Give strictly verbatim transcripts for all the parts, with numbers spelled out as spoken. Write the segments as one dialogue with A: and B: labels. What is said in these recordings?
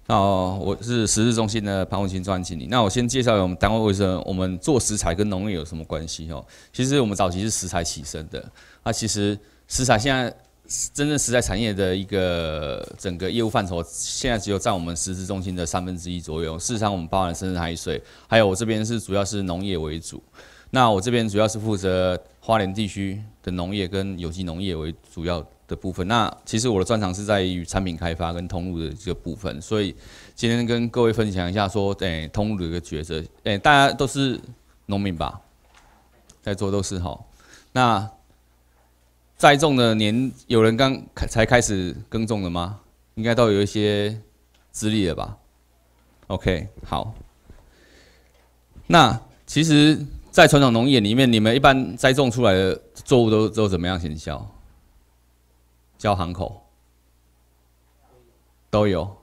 A: 哦，我是食事中心的潘文清专案经理。那我先介绍一下我们单位为什么我们做食材跟农业有什么关系哦？其实我们早期是食材起生的，那其实食材现在真正食材产业的一个整个业务范畴，现在只有占我们食事中心的三分之一左右。事实上，我们包含生产海水，还有我这边是主要是农业为主。那我这边主要是负责花莲地区的农业跟有机农业为主要的部分。那其实我的专长是在于产品开发跟通路的这个部分，所以今天跟各位分享一下说，诶、欸，通路的一个角色。诶、欸，大家都是农民吧？在座都是哈。那栽种的年，有人刚才开始耕种的吗？应该都有一些资历了吧 ？OK， 好。那其实，在传统农业里面，你们一般栽种出来的作物都都怎么样行销？交行口都有，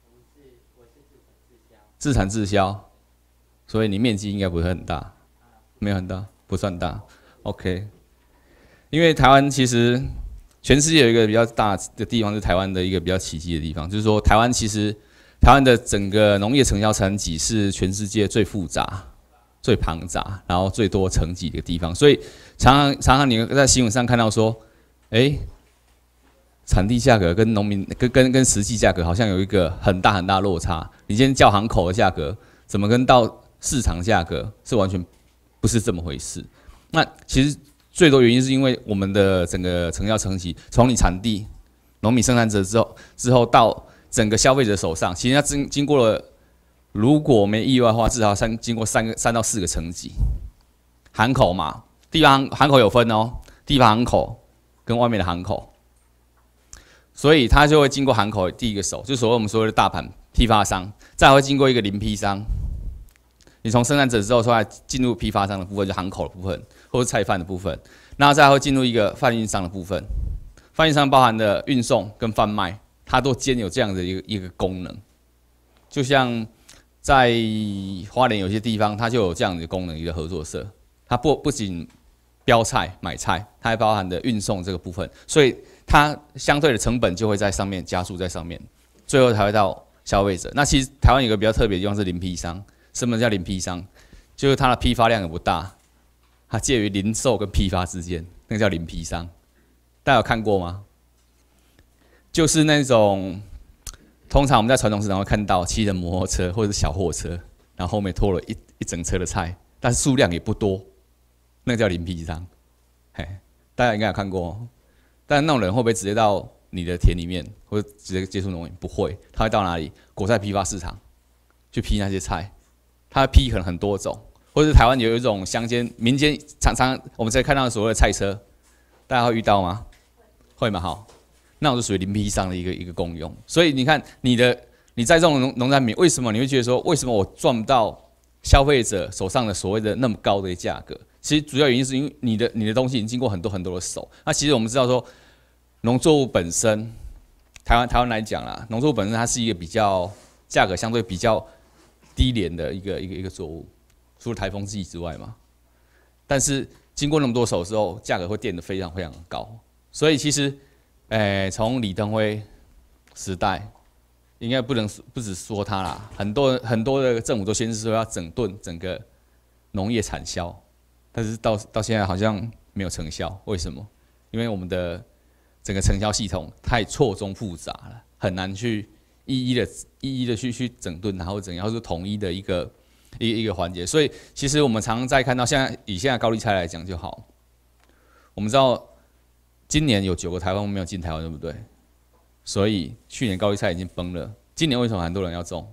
A: 自产自销，所以你面积应该不是很大，没有很大，不算大。OK， 因为台湾其实全世界有一个比较大的地方是台湾的一个比较奇迹的地方，就是说台湾其实台湾的整个农业成交层级是全世界最复杂、最庞杂，然后最多层级的地方，所以常常常常你在新闻上看到说，哎。产地价格跟农民跟跟跟实际价格好像有一个很大很大的落差。你今天叫行口的价格，怎么跟到市场价格是完全不是这么回事？那其实最多原因是因为我们的整个成交层级，从你产地、农民生产者之后之后到整个消费者手上，其实它经经过了，如果没意外的话，至少三经过三个三到四个层级。行口嘛，地方行口有分哦，地方行口跟外面的行口。所以它就会经过行口第一个手，就所谓我们所谓的大盘批发商，再会经过一个零批商。你从生产者之后出来进入批发商的部分，就行口的部分，或者菜贩的部分，那再会进入一个贩运商的部分。贩运商包含的运送跟贩卖，它都兼有这样的一个一个功能。就像在花莲有些地方，它就有这样的功能，一个合作社，它不不仅标菜买菜，它还包含的运送这个部分，所以它相对的成本就会在上面加速在上面，最后才会到消费者。那其实台湾有个比较特别的地方是零批商，什么叫零批商？就是它的批发量也不大，它介于零售跟批发之间，那个叫零批商。大家有看过吗？就是那种通常我们在传统市场会看到骑着摩托车或者是小货车，然后后面拖了一一整车的菜，但是数量也不多。那个叫零批商，嘿，大家应该有看过、哦。但那种人会不会直接到你的田里面，或者直接接触农民？不会，他会到哪里？果菜批发市场去批那些菜，他批可能很多种，或者是台湾有一种乡间民间常常我们在看到所谓的菜车，大家会遇到吗？会吗？好，那种是属于零批商的一个一个功用。所以你看你的你在这种农农产品，为什么你会觉得说，为什么我赚不到消费者手上的所谓的那么高的价格？其实主要原因是因为你的你的东西已经经过很多很多的手。那其实我们知道说，农作物本身，台湾台湾来讲啦，农作物本身它是一个比较价格相对比较低廉的一个一个一个作物，除了台风季之外嘛。但是经过那么多手之后，价格会变得非常非常高。所以其实，诶，从李登辉时代，应该不能不只说他啦，很多很多的政府都先是说要整顿整个农业产销。但是到到现在好像没有成效，为什么？因为我们的整个成销系统太错综复杂了，很难去一一的、一一的去去整顿，然后怎样，或是统一的一个一个一个环节。所以其实我们常常在看到，现在以现在高丽菜来讲就好，我们知道今年有九个台湾没有进台湾，对不对？所以去年高丽菜已经崩了，今年为什么很多人要种？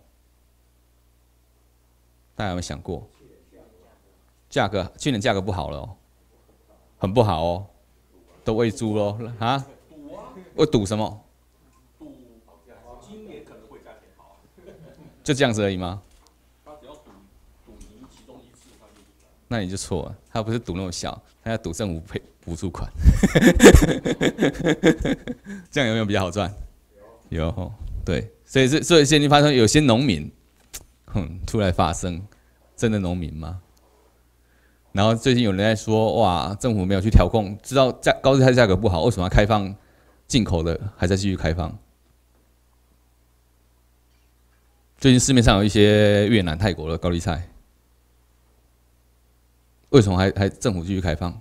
A: 大家有没有想过？价格去年价格不好了哦，很不好哦，都喂猪喽啊！会赌什么？
B: 赌今年可能会价钱好，
A: 就这样子而已吗？
B: 他只要赌赌赢其中一次，他就赢了。
A: 那你就错了，他不是赌那么小，他要赌政府赔补助款，这样有没有比较好赚？有，有对，所以这所以现在发生有些农民，哼，突然发生真的农民吗？然后最近有人在说，哇，政府没有去调控，知道价高丽菜价格不好，为什么要开放进口的，还在继续开放？ 最近市面上有一些越南、泰国的高丽菜，为什么还还政府继续开放？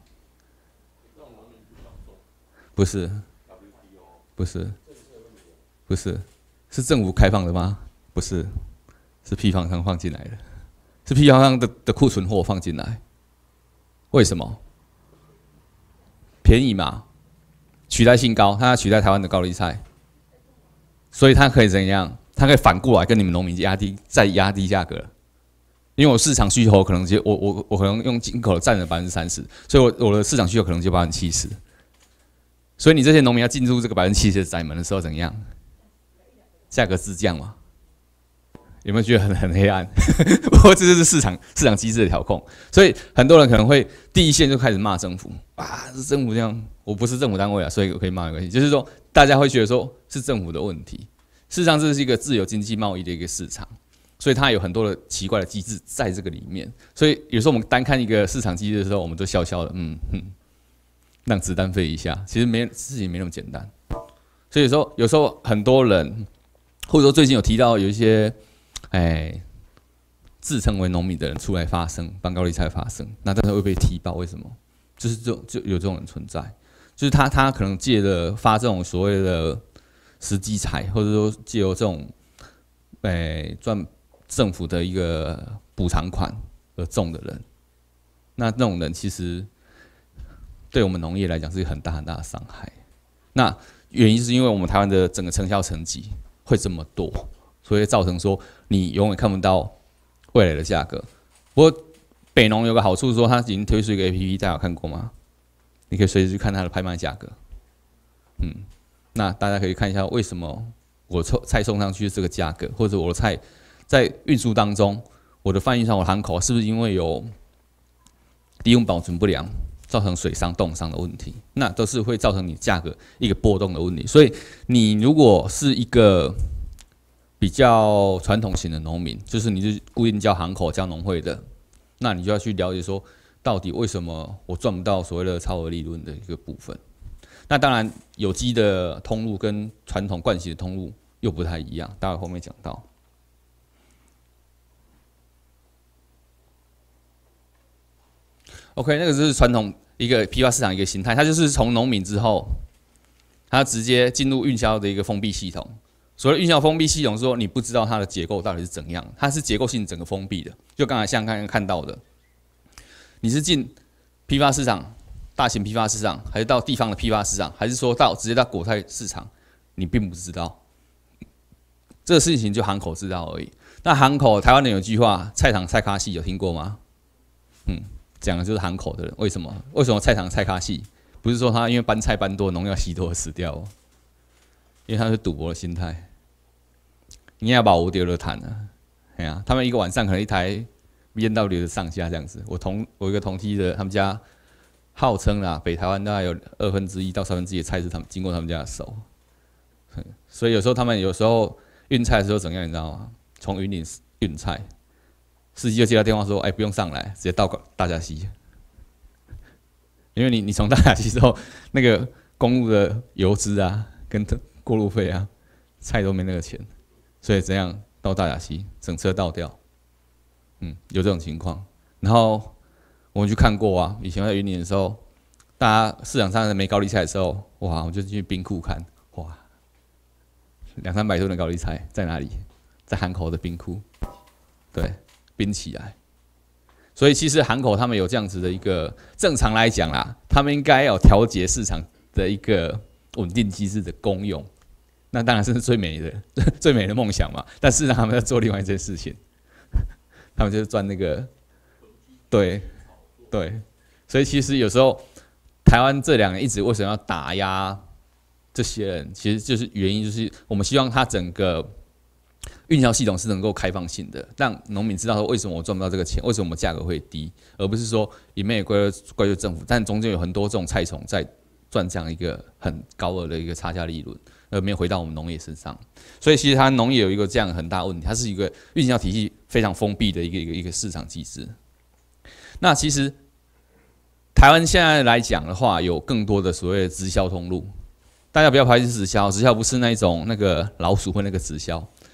A: 不是，不是，不是，是政府开放的吗？不是，是批发商放进来的，是批发商的的库存货放进来。为什么？便宜嘛，取代性高，它要取代台湾的高丽菜，所以它可以怎样？它可以反过来跟你们农民压低，再压低价格，因为我市场需求可能就我我我可能用进口占了百分之三十，所以我我的市场需求可能就百分之七十，所以你这些农民要进入这个百分之七十的窄门的时候怎样？价格自降嘛？有没有觉得很很黑暗？不过这就是市场市场机制的调控，所以很多人可能会第一线就开始骂政府啊，是政府这样，我不是政府单位啊，所以我可以骂没关系。就是说大家会觉得说是政府的问题。事实上，这是一个自由经济贸易的一个市场，所以它有很多的奇怪的机制在这个里面。所以有时候我们单看一个市场机制的时候，我们都笑笑的，嗯哼，让子弹飞一下。其实没事情没那么简单。所以有时候有时候很多人，或者说最近有提到有一些，哎，自称为农民的人出来发声，帮高丽菜发声，那但是会被踢爆，为什么？就是这种就有这种人存在，就是他他可能借着发这种所谓的时机财，或者说借由这种，诶赚政府的一个补偿款而中的人，那那种人其实对我们农业来讲是很大很大的伤害。那原因是因为我们台湾的整个成效成绩会这么多，所以造成说你永远看不到未来的价格。不过北农有个好处，说它已经推出一个 A P P， 大家有看过吗？你可以随时去看它的拍卖价格，嗯。那大家可以看一下，为什么我菜送上去是这个价格，或者我的菜在运输当中，我的贩运商、我的行口是不是因为有低温保存不良，造成水伤、冻伤的问题？那都是会造成你价格一个波动的问题。所以你如果是一个比较传统型的农民，就是你是固定交行口、交农会的，那你就要去了解说，到底为什么我赚不到所谓的超额利润的一个部分。那当然，有机的通路跟传统惯性的通路又不太一样，待会后面讲到。OK， 那个就是传统一个批发市场一个形态，它就是从农民之后，它直接进入运销的一个封闭系统。所谓运销封闭系统是说，你不知道它的结构到底是怎样，它是结构性整个封闭的。就刚才像刚刚看到的，你是进批发市场。大型批发市场，还是到地方的批发市场，还是说到直接到果菜市场，你并不知道，这个事情就行口知道而已。那行口，台湾人有句话，菜场菜咖戏有听过吗？嗯，讲的就是行口的人。为什么？为什么菜场菜咖戏？不是说他因为搬菜搬多，农药吸多而死掉哦，因为他是赌博的心态。你要把我丢了谈啊，哎呀，他们一个晚上可能一台 B M W 的上下这样子。我同我一个同梯的，他们家。号称啦，北台湾大概有二分之一到三分之一的菜是他们经过他们家的手，所以有时候他们有时候运菜的时候怎样，你知道吗？从云林运菜，司机就接到电话说：“哎，不用上来，直接到大甲溪，因为你你从大甲溪之后，那个公路的油资啊，跟过路费啊，菜都没那个钱，所以怎样到大甲溪，整车倒掉，嗯，有这种情况，然后。”我们去看过啊，以前在云林的时候，大家市场上没高丽菜的时候，哇，我就去冰库看，哇，两三百吨的高丽菜在哪里？在涵口的冰库，对，冰起来。所以其实涵口他们有这样子的一个，正常来讲啦，他们应该有调节市场的一个稳定机制的功用。那当然是最美的、最美的梦想嘛。但事实上他们在做另外一件事情，他们就是赚那个，对。对，所以其实有时候台湾这两年一直为什么要打压这些人，其实就是原因就是我们希望它整个运销系统是能够开放性的，让农民知道说为什么我赚不到这个钱，为什么我价格会低，而不是说一面也归归咎政府，但中间有很多这种菜虫在赚这样一个很高额的一个差价利润，而没有回到我们农业身上。所以其实它农业有一个这样很大的问题，它是一个运销体系非常封闭的一个一个一个市场机制。那其实台湾现在来讲的话，有更多的所谓的直销通路。大家不要排斥直销，直销不是那种那个老鼠会那个直销，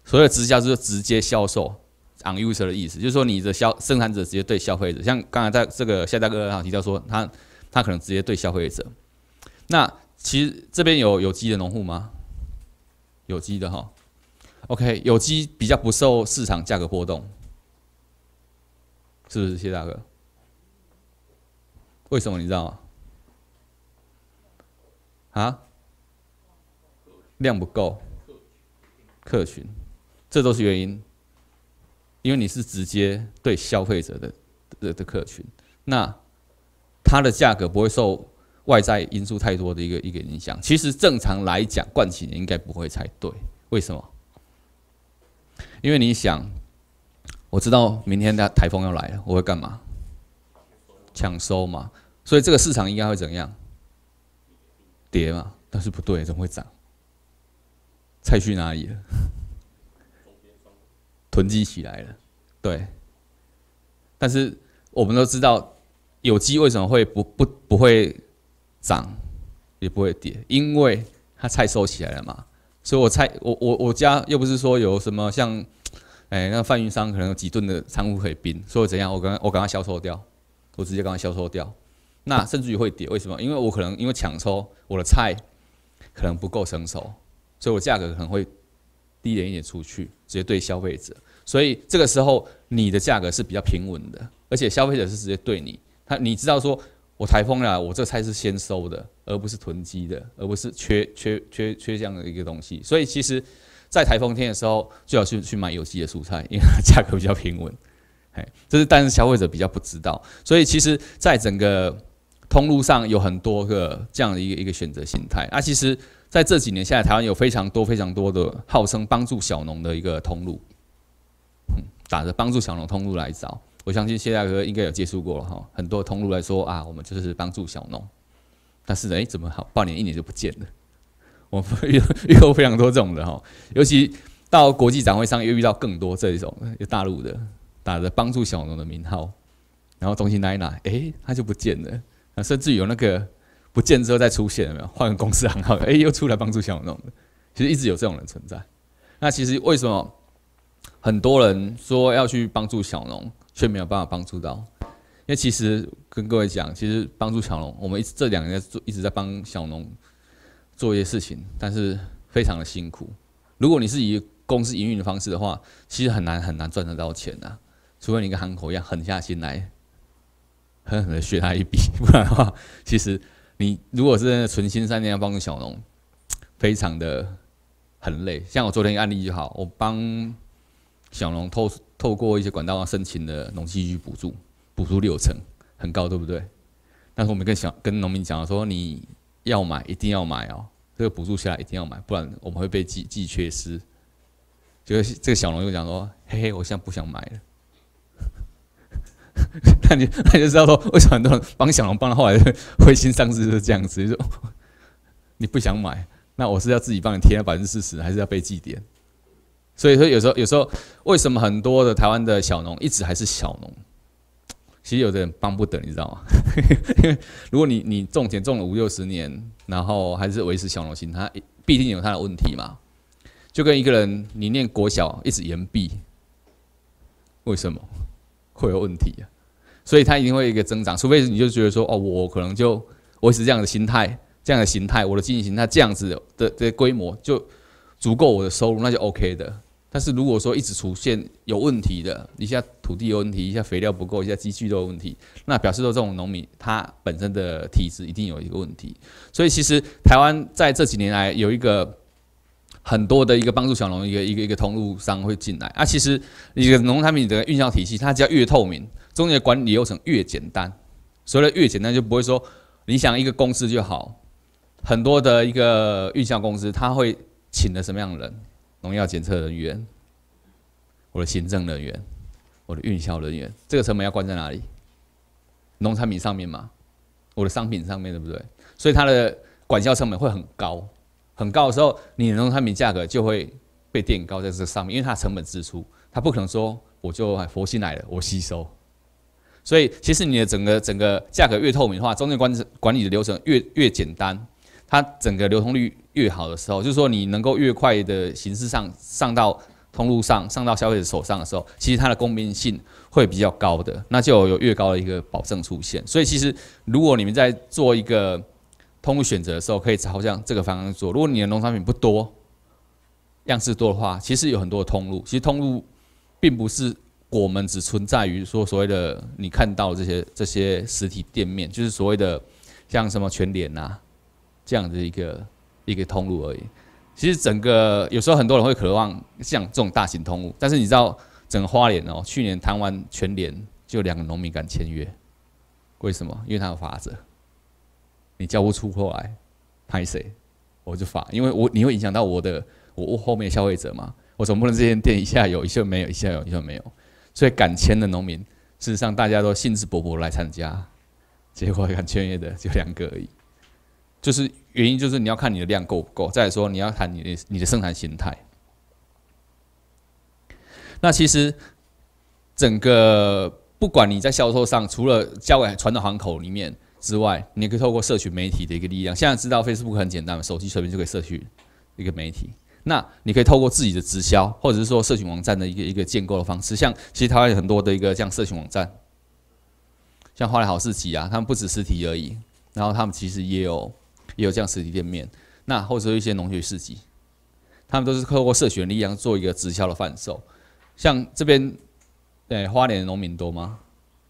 A: 所谓的直销就是直接销售 ，on user 的意思，就是说你的消生产者直接对消费者，像刚才在这个夏大哥提到说，他他可能直接对消费者。那其实这边有有机的农户吗？有机的哈 ，OK， 有机比较不受市场价格波动，是不是谢大哥？为什么你知道吗？啊？量不够，客群，这都是原因。因为你是直接对消费者的的的客群，那它的价格不会受外在因素太多的一个一个影响。其实正常来讲，冠起年应该不会才对。为什么？因为你想，我知道明天的台风要来了，我会干嘛？抢收嘛。所以这个市场应该会怎样？跌嘛？但是不对，怎么会涨？菜去哪里了？囤积起来了，对。但是我们都知道，有机为什么会不不不会涨，也不会跌，因为它菜收起来了嘛。所以我菜我我我家又不是说有什么像，哎、欸，那贩运商可能有几吨的仓库可以冰，所以我怎样，我刚我赶快销售掉，我直接赶快销售掉。那甚至于会跌，为什么？因为我可能因为抢收我的菜可能不够成熟，所以我价格可能会低廉一点出去，直接对消费者。所以这个时候你的价格是比较平稳的，而且消费者是直接对你，他你知道说我台风来，我这个菜是先收的，而不是囤积的，而不是缺缺缺缺这样的一个东西。所以其实，在台风天的时候，最好去去买有机的蔬菜，因为它价格比较平稳。哎，这是但是消费者比较不知道，所以其实在整个通路上有很多个这样的一个一个选择形态。啊，其实在这几年下来，台湾有非常多非常多的号称帮助小农的一个通路。嗯，打着帮助小农通路来找，我相信谢大哥应该有接触过了哈。很多通路来说啊，我们就是帮助小农，但是哎，怎么好半年一年就不见了？我们遇遇过非常多这种的哈，尤其到国际展会上又遇到更多这种有大陆的打着帮助小农的名号，然后东西拿一拿，哎，他就不见了。啊，甚至有那个不见之后再出现，有没有？换个公司行号，哎，又出来帮助小农的。其实一直有这种人存在。那其实为什么？很多人说要去帮助小农，却没有办法帮助到。因为其实跟各位讲，其实帮助小农，我们一直这两年一直在帮小农做一些事情，但是非常的辛苦。如果你是以公司营运的方式的话，其实很难很难赚得到钱啊，除非你跟韩口一样狠下心来，狠狠的削他一笔，不然的话，其实你如果是存心善念要帮助小农，非常的很累。像我昨天一个案例就好，我帮小农透透过一些管道申请的农机具补助，补助六成，很高，对不对？但是我们跟小跟农民讲说，你要买一定要买哦，这个补助下来一定要买，不然我们会被记记缺失。就是这个小农就讲说，嘿嘿，我现在不想买了。那你那你就知道说，为什么很多人帮小农帮到后来灰心丧志就是这样子，就说你不想买，那我是要自己帮你贴到百分之四十，还是要被记点？所以说有时候有时候为什么很多的台湾的小农一直还是小农？其实有的人帮不得，你知道吗？因为如果你你种田种了五六十年，然后还是维持小农心，他必定有他的问题嘛。就跟一个人你念国小一直延毕，为什么会有问题啊？所以他一定会有一个增长，除非你就觉得说哦，我可能就维持这样的心态，这样的形态，我的经济形态这样子的的规模就足够我的收入，那就 OK 的。但是如果说一直出现有问题的，一下土地有问题，一下肥料不够，一下机具都有问题，那表示说这种农民他本身的体质一定有一个问题。所以其实台湾在这几年来有一个很多的一个帮助小农一个一个一个通路商会进来啊。其实一个农产品的运销体系，它只要越透明，中间的管理流程越简单。所谓的越简单，就不会说你想一个公司就好，很多的一个运销公司，他会请了什么样的人？农药检测人员，我的行政人员，我的运销人员，这个成本要关在哪里？农产品上面嘛，我的商品上面，对不对？所以它的管销成本会很高，很高的时候，你的农产品价格就会被垫高在这上面，因为它的成本支出，它不可能说我就佛心来了，我吸收。所以其实你的整个整个价格越透明的话，中间管管理的流程越越简单。它整个流通率越好的时候，就是说你能够越快的形式上上到通路上上到消费者手上的时候，其实它的公平性会比较高的，那就有越高的一个保证出现。所以其实如果你们在做一个通路选择的时候，可以朝向这个方向做。如果你的农产品不多，样式多的话，其实有很多的通路。其实通路并不是我们只存在于说所谓的你看到的这些这些实体店面，就是所谓的像什么全联啊这样的一个一个通路而已。其实整个有时候很多人会渴望像这种大型通路，但是你知道整个花莲哦，去年谈完全联就两个农民敢签约，为什么？因为他有法则，你交不出货来，拍谁我就罚，因为我你会影响到我的我后面的消费者嘛，我总不能这间店一下有一下没有，一下有一下没有，所以敢签的农民，事实上大家都兴致勃勃来参加，结果敢签约的就两个而已。就是原因就是你要看你的量够不够，再来说你要谈你的你的生产形态。那其实整个不管你在销售上，除了交给传统行口里面之外，你也可以透过社群媒体的一个力量。现在知道 Facebook 很简单，手机随便就可以社群一个媒体。那你可以透过自己的直销，或者是说社群网站的一个一个建构的方式，像其实台湾有很多的一个这样社群网站，像花莲好市集啊，他们不止实体而已，然后他们其实也有。也有这样实体店面，那或者一些农学市集，他们都是透过社群的力量做一个直销的贩售。像这边，呃，花莲的农民多吗？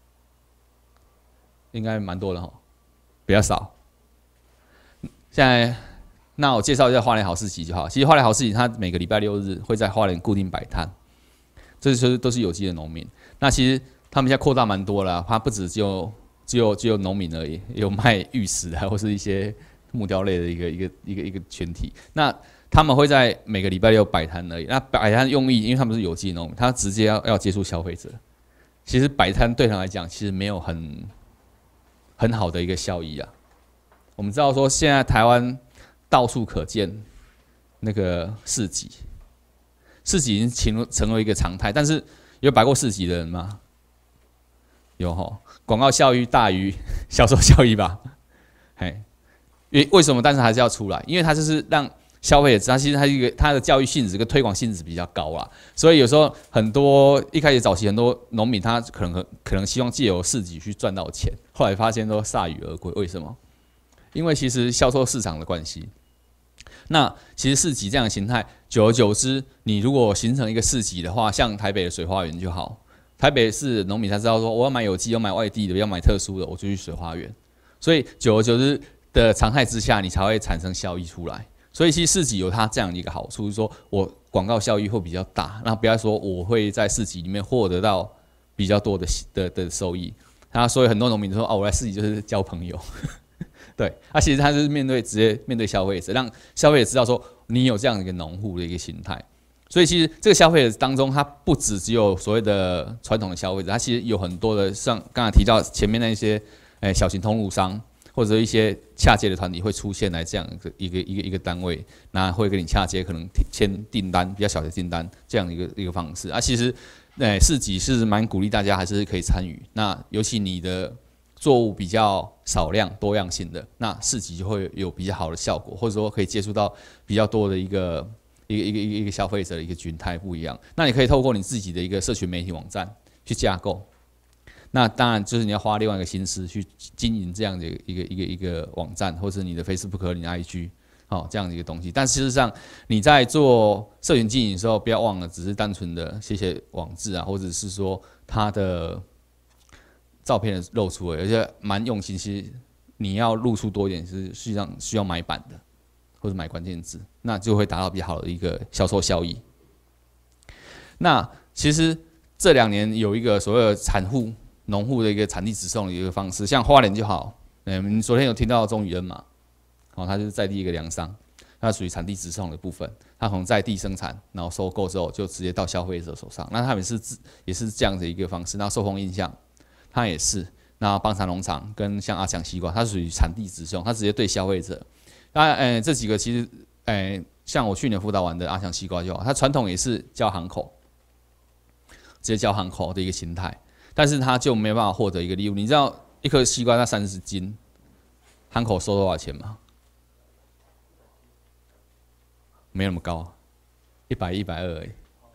A: 应该蛮多的哈，比较少。现在，那我介绍一下花莲好市集就好。其实花莲好市集，它每个礼拜六日会在花莲固定摆摊，这些都是有机的农民。那其实他们现在扩大蛮多了，它不止只有只有只有农民而已，也有卖玉石的，或是一些。木雕类的一个一个一个一个群体，那他们会在每个礼拜六摆摊而已。那摆摊用意，因为他们是有机农民，他直接要要接触消费者。其实摆摊对他来讲，其实没有很很好的一个效益啊。我们知道说，现在台湾到处可见那个市集，市集已经成成为一个常态。但是有摆过市集的人吗？有吼，广告效益大于销售效益吧？嘿。因为为什么？但是还是要出来，因为它就是让消费者知道，其实它一个它的教育性质跟推广性质比较高啦。所以有时候很多一开始早期很多农民他可能可能希望借由市集去赚到钱，后来发现都铩羽而归。为什么？因为其实销售市场的关系。那其实市集这样的形态，久而久之，你如果形成一个市集的话，像台北的水花园就好。台北市农民他知道说，我要买有机，要买外地的，要买特殊的，我就去水花园。所以久而久之。的常态之下，你才会产生效益出来。所以其实市集有它这样的一个好处，就是说我广告效益会比较大。那不要说我会在市集里面获得到比较多的的的收益。他所以很多农民说：“哦，我来市集就是交朋友。”对，他、啊、其实他就是面对直接面对消费者，让消费者知道说你有这样的一个农户的一个形态。所以其实这个消费者当中，他不只只有所谓的传统的消费者，他其实有很多的像刚才提到前面那些诶小型通路商。或者一些洽接的团体会出现来这样一个一个一个单位，那会跟你洽接，可能签订单比较小的订单这样的一个一个方式啊。其实，诶市集是蛮鼓励大家还是可以参与。那尤其你的作物比较少量多样性的，那市集就会有比较好的效果，或者说可以接触到比较多的一个一个一个一个一个消费者的一个群态不一样。那你可以透过你自己的一个社群媒体网站去架构。那当然就是你要花另外一个心思去经营这样的一个一个一个网站，或者你的 Facebook 和你的 I G， 好、哦、这样的一个东西。但事实上你在做社群经营的时候，不要忘了只是单纯的写写网志啊，或者是说它的照片的露出而已，而且蛮用心。其实你要露出多一点，是实际上需要买版的，或者买关键字，那就会达到比较好的一个销售效益。那其实这两年有一个所谓的产户。农户的一个产地直送的一个方式，像花莲就好。嗯，你昨天有听到中宇恩嘛？哦，他就是在地一个粮商，它属于产地直送的部分。它从在地生产，然后收购之后就直接到消费者手上。那他们是也是这样的一个方式。那寿丰印象，它也是。那邦产农场跟像阿强西瓜，它属于产地直送，它直接对消费者。那呃这几个其实，呃像我去年辅导完的阿强西瓜就好，它传统也是交行口，直接交行口的一个形态。但是他就没有办法获得一个利润。你知道一颗西瓜那三十斤，行口收多少钱吗？没那么高，一百一百二而已。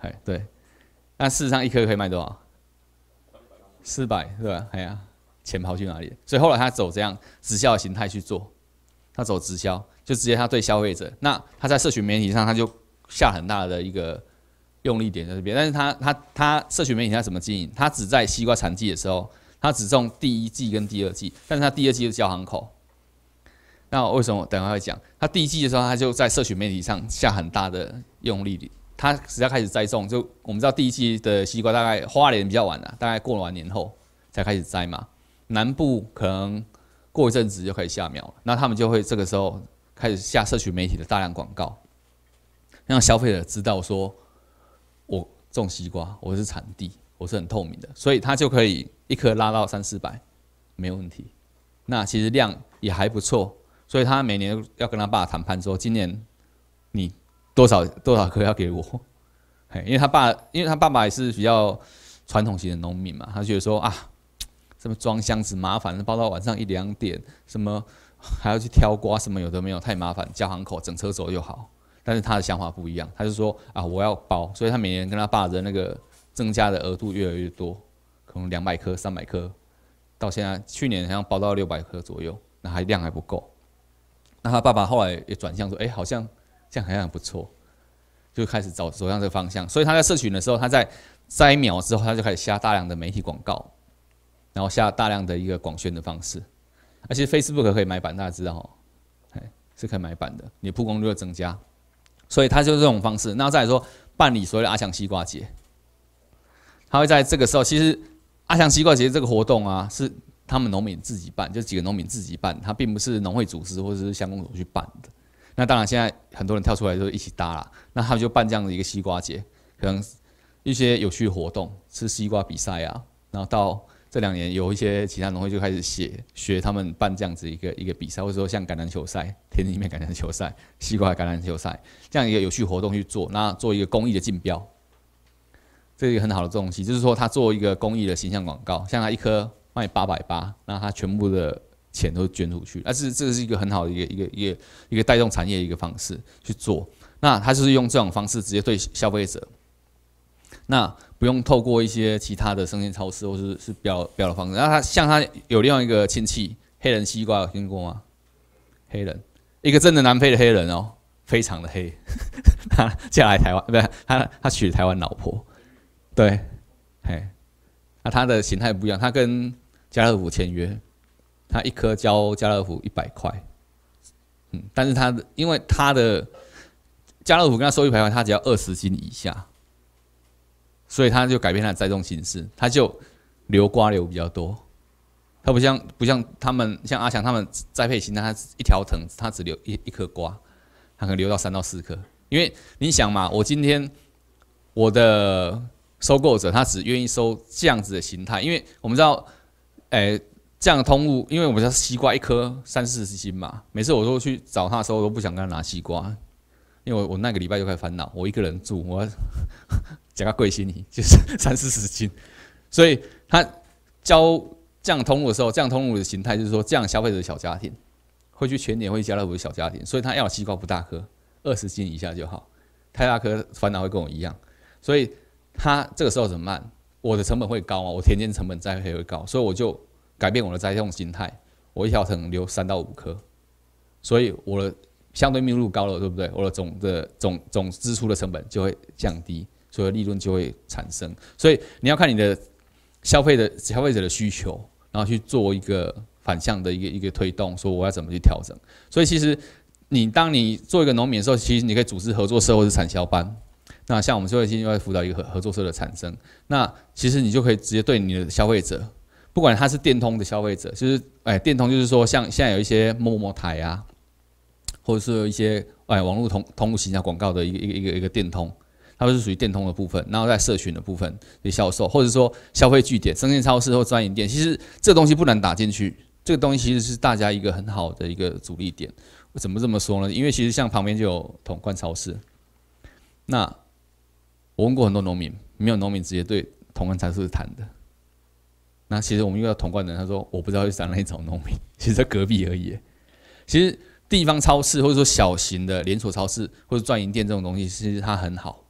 A: 哎，对。那事实上一颗可以卖多少？四百，对吧？哎呀，钱跑去哪里？所以后来他走这样直销的形态去做，他走直销，就直接他对消费者。那他在社群媒体上，他就下很大的一个用力点在这边。但是他他他社群媒体他怎么经营？他只在西瓜产季的时候，他只种第一季跟第二季，但是他第二季是交行口。那为什么？等一下会讲。他第一季的时候，他就在社群媒体上下很大的用力。他只要开始栽种，就我们知道第一季的西瓜大概花莲比较晚了，大概过完年后才开始栽嘛。南部可能过一阵子就可以下苗了，那他们就会这个时候开始下社群媒体的大量广告，让消费者知道说，我种西瓜，我是产地，我是很透明的，所以他就可以一颗拉到三四百，没有问题。那其实量也还不错。所以他每年要跟他爸谈判说，今年你多少多少颗要给我，因为他爸，因为他爸爸也是比较传统型的农民嘛，他觉得说啊，什么装箱子麻烦，包到晚上一两点，什么还要去挑瓜，什么有的没有，太麻烦，交行口整车走就好。但是他的想法不一样，他就说啊，我要包，所以他每年跟他爸的那个增加的额度越来越多，可能两百颗、三百颗，到现在去年好像包到六百颗左右，那还量还不够。那他爸爸后来也转向说，哎、欸，好像这样好像不错，就开始走走向这个方向。所以他在社群的时候，他在摘苗之后，他就开始下大量的媒体广告，然后下大量的一个广宣的方式。而且 Facebook 可以买版，大家知道哦，是可以买版的，你的曝光率会增加。所以他就是这种方式。那再来说办理所谓的阿强西瓜节，他会在这个时候，其实阿强西瓜节这个活动啊，是他们农民自己办，就几个农民自己办，他并不是农会组织或者是乡公所去办的。那当然，现在很多人跳出来就一起搭啦，那他们就办这样的一个西瓜节，可能一些有趣的活动，是西瓜比赛啊，然后到这两年有一些其他农会就开始写学他们办这样子一个一个比赛，或者说像橄榄球赛、田里面橄榄球赛、西瓜橄榄球赛这样一个有趣活动去做，那做一个公益的竞标，这是一个很好的东西，就是说他做一个公益的形象广告，像他一颗卖八百八，那他全部的钱都捐出去，但是这是一个很好的一个一个一个一个带动产业的一个方式去做。那他就是用这种方式直接对消费者，那不用透过一些其他的生鲜超市或是是标标的方式。那他像他有另外一个亲戚黑人西瓜，有听过吗？黑人，一个真的南非的黑人哦，非常的黑，他嫁来台湾，不是他他娶了台湾老婆，对，嘿，那他的形态不一样，他跟家乐福签约，他一颗交家乐福一百块，嗯，但是他的因为他的家乐福跟他收一百块，他只要二十斤以下，所以他就改变他的栽种形式，他就留瓜留比较多，他不像不像他们像阿强他们栽培型，他一条藤他只留一一颗瓜，他可能留到三到四颗，因为你想嘛，我今天我的收购者他只愿意收这样子的形态，因为我们知道，诶、欸，这样的通路，因为我们知道西瓜一颗三四十斤嘛，每次我都去找他的时候，我都不想跟他拿西瓜，因为我我那个礼拜就开始烦恼，我一个人住，我讲个贵心理就是三四十斤，所以他交这样通路的时候，这样通路的形态就是说，这样消费者的小家庭会去全年会家乐福的小家庭，所以他要的西瓜不大颗，二十斤以下就好，太大颗烦恼会跟我一样，所以他这个时候怎么办？我的成本会高嘛，我田间成本栽培会高，所以我就改变我的栽种形态，我一条藤留三到五颗，所以我的相对密度高了，对不对？我的总的总总支出的成本就会降低，所以利润就会产生。所以你要看你的消费的消费者的需求，然后去做一个反向的一个一个推动，说我要怎么去调整。所以其实你当你做一个农民的时候，其实你可以组织合作社或是产销班。那像我们社会基金会辅导一个合合作社的产生，那其实你就可以直接对你的消费者，不管他是电通的消费者，就是哎电通就是说像现在有一些某某台啊，或者是有一些哎网络通通路行销广告的一个一个一个一个电通，它是属于电通的部分，然后在社群的部分的销售，或者说消费据点、生鲜超市或专营店，其实这个东西不难打进去，这个东西其实是大家一个很好的一个主力点。怎么这么说呢？因为其实像旁边就有统冠超市，那我问过很多农民，没有农民直接对统冠超市谈的。那其实我们遇到统冠的人，他说我不知道是哪一种农民，其实在隔壁而已。其实地方超市或者说小型的连锁超市或者专营店这种东西，其实它很好，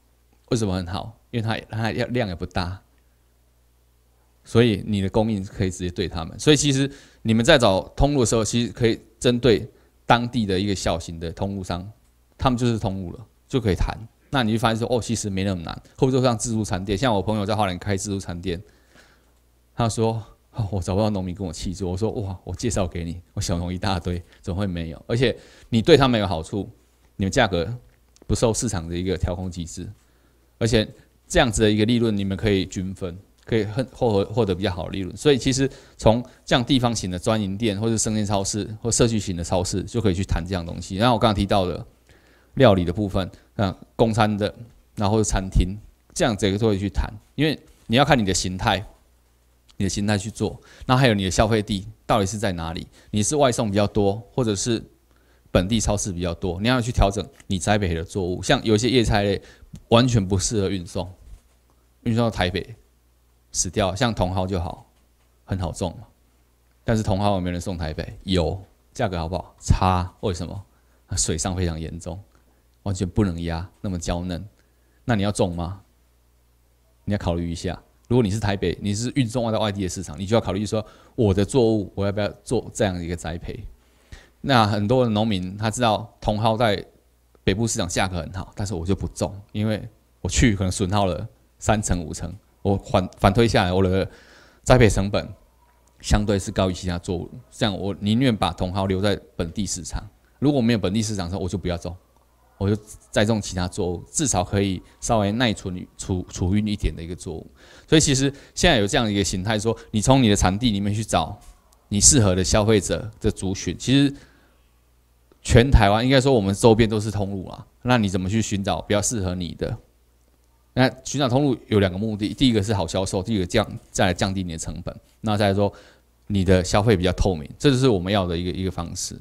A: 为什么很好？因为它它量也不大，所以你的供应可以直接对他们。所以其实你们在找通路的时候，其实可以针对当地的一个小型的通路商，他们就是通路了，就可以谈。那你就发现说，哦，其实没那么难。或者说像自助餐店，像我朋友在花莲开自助餐店，他说，哦，我找不到农民跟我契作。我说，哇，我介绍给你，我小农一大堆，怎么会没有？而且你对他们有好处，你们价格不受市场的一个调控机制，而且这样子的一个利润，你们可以均分，可以获获得比较好的利润。所以其实从这样地方型的专营店，或者生鲜超市，或社区型的超市，就可以去谈这样东西。然后我刚刚提到的料理的部分，啊，供餐的，然后或者餐厅，这样子都可以去谈，因为你要看你的形态。你的形态去做，那还有你的消费地到底是在哪里？你是外送比较多，或者是本地超市比较多？你要去调整你栽培的作物，像有一些叶菜类完全不适合运送，运送到台北死掉，像茼蒿就好，很好种嘛。但是茼蒿有没有人送台北？有，价格好不好？差，为什么？水上非常严重，完全不能压，那么娇嫩，那你要种吗？你要考虑一下。如果你是台北，你是运送到外地的市场，你就要考虑说，我的作物我要不要做这样的一个栽培？那很多的农民他知道茼蒿在北部市场价格很好，但是我就不种，因为我去可能损耗了三成五成，我反反推下来，我的栽培成本相对是高于其他作物，这样我宁愿把茼蒿留在本地市场。如果没有本地市场的时候，我就不要种。我就栽种其他作物，至少可以稍微耐存储储运一点的一个作物。所以其实现在有这样一个形态，说你从你的产地里面去找你适合的消费者的族群。其实全台湾应该说我们周边都是通路啦，那你怎么去寻找比较适合你的？那寻找通路有两个目的，第一个是好销售，第一个降再来降低你的成本，那再来说你的消费比较透明，这就是我们要的一个一个方式。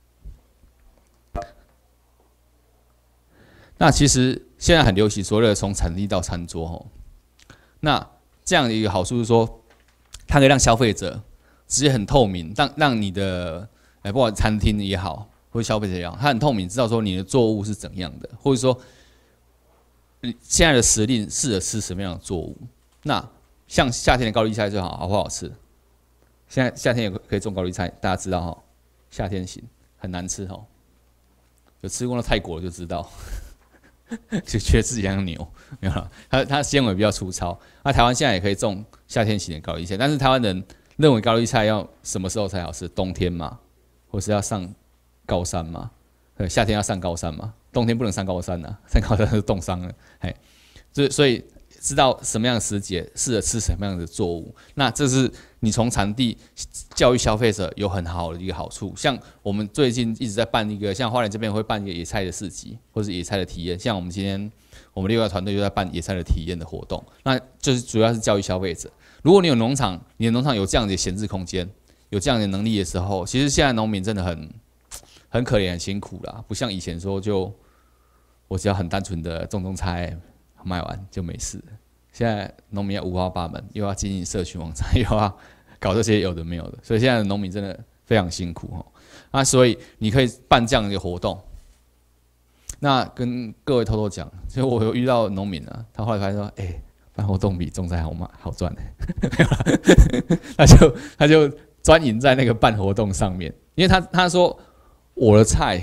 A: 那其实现在很流行所谓的从产地到餐桌吼，那这样的一个好处是说，它可以让消费者直接很透明，让让你的哎，不管餐厅也好，或者消费者也好，它很透明，知道说你的作物是怎样的，或者说你现在的时令适合吃什么样的作物。那像夏天的高丽菜最好，好不好吃？现在夏天也可以种高丽菜，大家知道哈，夏天行很难吃哈，有吃过那泰国就知道。就缺自己像牛，没有了。它它纤维比较粗糙。那台湾现在也可以种夏天型的高丽菜，但是台湾人认为高丽菜要什么时候才好吃？冬天嘛，或是要上高山嘛？对，夏天要上高山嘛，冬天不能上高山啊，上高山就冻伤了。嘿，所以知道什么样的时节适合吃什么样的作物，那这是你从产地教育消费者有很好的一个好处。像我们最近一直在办一个，像花莲这边会办一个野菜的市集，或是野菜的体验。像我们今天我们另外团队就在办野菜的体验的活动，那就是主要是教育消费者。如果你有农场，你的农场有这样的闲置空间，有这样的能力的时候，其实现在农民真的很很可怜、很辛苦啦，不像以前说就我只要很单纯的种种菜。卖完就没事了。现在农民要五花八门，又要经营社群网站，又要搞这些有的没有的，所以现在的农民真的非常辛苦哦。那所以你可以办这样的一个活动。那跟各位偷偷讲，就我有遇到农民啊，他后来发现说，哎、欸，办活动比种菜好卖好赚的，没有啦，他就他就专营在那个办活动上面，因为他他说我的菜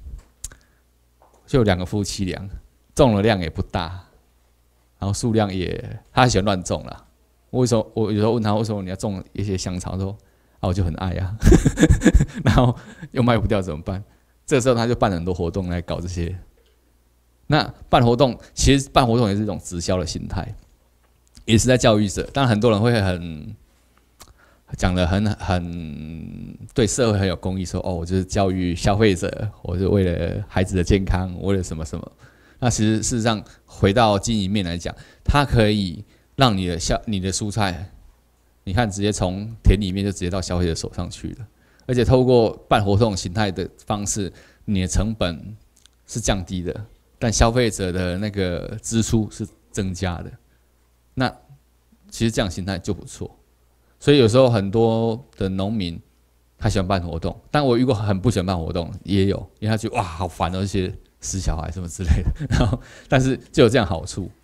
A: 就两个夫妻粮，种的量也不大。然后数量也，他很喜欢乱种啦。为什么我有时候问他为什么你要种一些香草，说啊我就很爱啊，然后又卖不掉怎么办？这个时候他就办很多活动来搞这些。那办活动其实办活动也是一种直销的心态，也是在教育者。当然很多人会很讲的很很对社会很有公益，说哦我就是教育消费者，我是为了孩子的健康，为了什么什么。那其实事实上，回到经营面来讲，它可以让你的消、你的蔬菜，你看直接从田里面就直接到消费者手上去了，而且透过办活动形态的方式，你的成本是降低的，但消费者的那个支出是增加的。那其实这样形态就不错。所以有时候很多的农民他喜欢办活动，但我遇过很不喜欢办活动，也有，因为他觉得哇好烦哦这些。死小孩什么之类的，然后但是就有这样好处，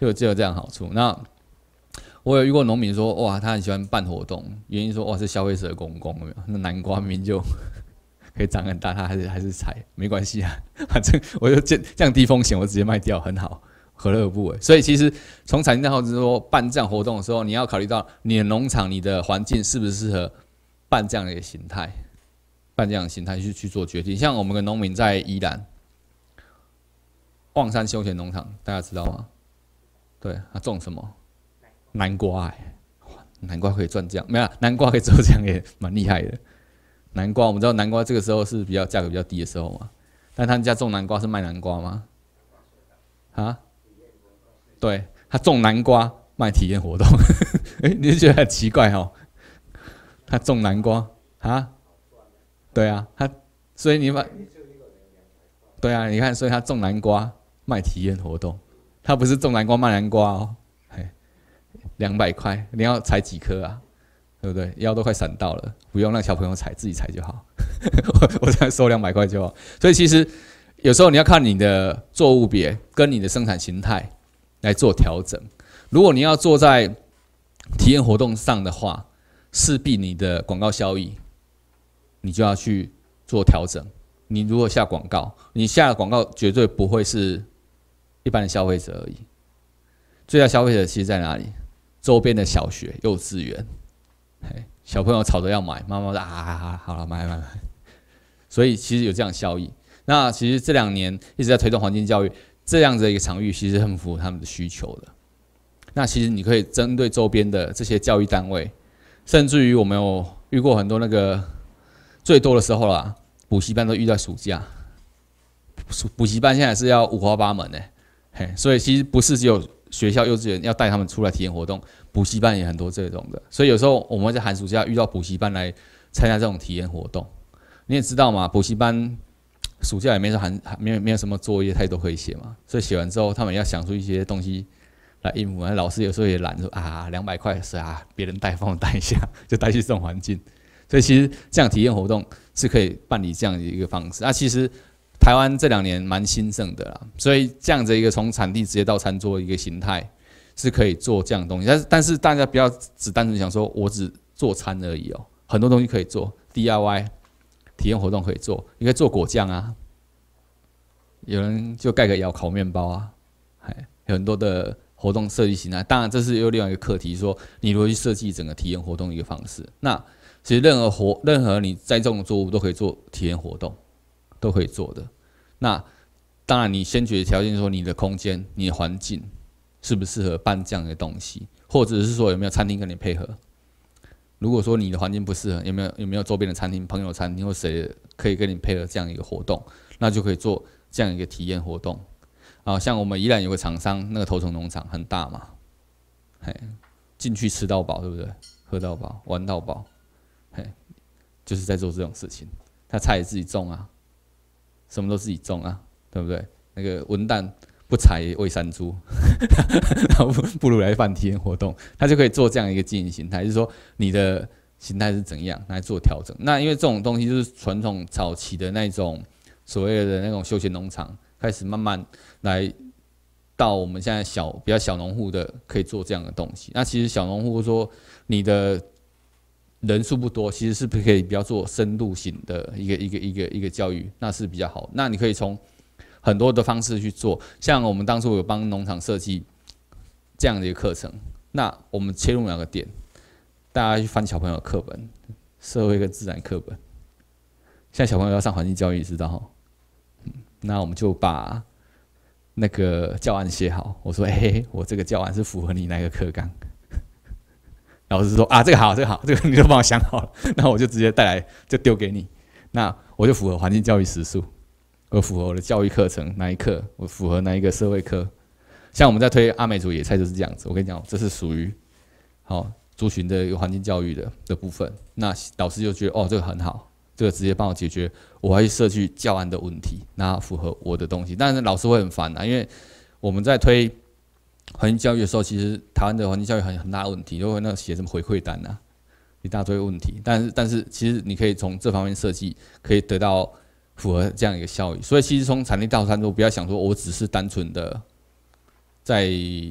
A: 就有就有这样好处。那我有遇过农民说，哇，他很喜欢办活动，原因说哇是消费者的公公，有没有？那南瓜明明就可以长很大，他还是还是采，没关系啊，反正我就降降低风险，我直接卖掉，很好，何乐而不为？所以其实从产业链说办这样活动的时候，你要考虑到你的农场、你的环境适不适合办这样的一个形态，办这样的形态去去做决定。像我们的农民在宜兰望山休闲农场，大家知道吗？对，他种什么？南瓜、欸，南瓜可以赚这样，没有南瓜可以做这样也蛮厉害的。南瓜我们知道南瓜这个时候是比较价格比较低的时候嘛，但他们家种南瓜是卖南瓜吗？啊？对，他种南瓜卖体验活动，哎、欸，你就觉得很奇怪哦？他种南瓜啊？对啊，他所以你把对啊，你看，所以他种南瓜卖体验活动，他不是种南瓜卖南瓜哦。两百块，你要采几颗啊？对不对？腰都快闪到了，不用让小朋友采，自己采就好。我我才收两百块就好。所以其实有时候你要看你的作物别跟你的生产形态来做调整。如果你要做在体验活动上的话，势必你的广告效益你就要去做调整。你如果下广告，你下的广告绝对不会是一般的消费者而已。最大消费者其实在哪里？周边的小学、幼稚园，小朋友吵着要买，妈妈说啊，好了，买买买。所以其实有这样的效益。那其实这两年一直在推动环境教育，这样的一个场域，其实很符合他们的需求的。那其实你可以针对周边的这些教育单位，甚至于我们有遇过很多那个最多的时候啦，补习班都遇到暑假，补习班现在是要五花八门的，嘿，所以其实不是只有学校、幼稚园要带他们出来体验活动，补习班也很多这种的。所以有时候我们会在寒暑假遇到补习班来参加这种体验活动。你也知道嘛，补习班暑假也没什么没有没有什么作业太多可以写嘛，所以写完之后他们要想出一些东西来应付。老师有时候也懒，说啊两百块是啊，别人带帮我带一下，就带去这种环境。所以其实这样体验活动是可以办理这样的一个方式。那其实台湾这两年蛮兴盛的啦，所以这样子一个从产地直接到餐桌的一个形态是可以做这样的东西。但是但是大家不要只单纯想说我只做餐而已哦，很多东西可以做 D I Y 体验活动可以做，你可以做果酱啊，有人就盖个窑烤面包啊，有很多的活动设计形态。当然这是又另外一个课题，说你如何去设计整个体验活动的一个方式。那其实任何活任何你栽种的作物都可以做体验活动。都可以做的。那当然，你先决的条件说你的空间、你的环境适不适合办这样的东西，或者是说有没有餐厅跟你配合。如果说你的环境不适合，有没有有没有周边的餐厅、朋友餐厅或谁可以跟你配合这样一个活动，那就可以做这样一个体验活动。啊，像我们宜兰有个厂商，那个头虫农场很大嘛，嘿，进去吃到饱，对不对？喝到饱，玩到饱，嘿，就是在做这种事情。他菜也自己种啊。什么都自己种啊，对不对？那个文旦不采喂山猪，然后不如来办体验活动，他就可以做这样一个经营形态，就是说你的形态是怎样来做调整。那因为这种东西就是传统早期的那种所谓的那种休闲农场，开始慢慢来到我们现在小比较小农户的可以做这样的东西。那其实小农户说你的人数不多，其实是不是可以比较做深度型的一个一个一个一个教育，那是比较好。那你可以从很多的方式去做，像我们当初有帮农场设计这样的一个课程。那我们切入两个点，大家去翻小朋友的课本，社会跟自然课本。现在小朋友要上环境教育，知道哈？那我们就把那个教案写好。我说，嘿、欸，我这个教案是符合你那个课纲。老师说啊，这个好，这个好，这个你都帮我想好了，那我就直接带来，就丢给你。那我就符合环境教育时数，我符合我的教育课程哪一课，我符合哪一个社会科。像我们在推阿美族野菜就是这样子。我跟你讲，这是属于好族群的一个环境教育的的部分。那老师就觉得哦，这个很好，这个直接帮我解决我要去设计教案的问题，那符合我的东西。但是老师会很烦啊，因为我们在推环境教育的时候，其实台湾的环境教育很很大的问题，都会那写什么回馈单啊，一大堆问题。但是但是其实你可以从这方面设计，可以得到符合这样一个效益。所以其实从产地到餐桌，不要想说我只是单纯的在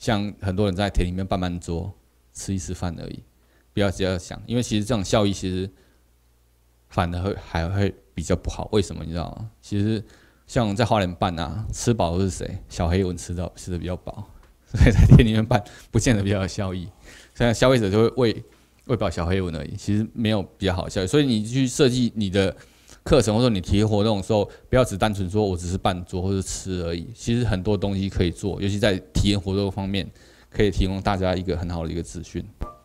A: 像很多人在田里面办办桌，吃一吃饭而已，不要这样想，因为其实这种效益其实反而会还会比较不好。为什么你知道吗？其实像我们在花莲办啊，吃饱都是谁？小黑蚊吃到吃的比较饱，所以在田里面办不见得比较有效益。现在消费者就会喂喂饱小黑蚊而已，其实没有比较好的效益。所以你去设计你的课程或者说你体验活动的时候，不要只单纯说我只是办桌或者吃而已。其实很多东西可以做，尤其在体验活动方面，可以提供大家一个很好的一个资讯。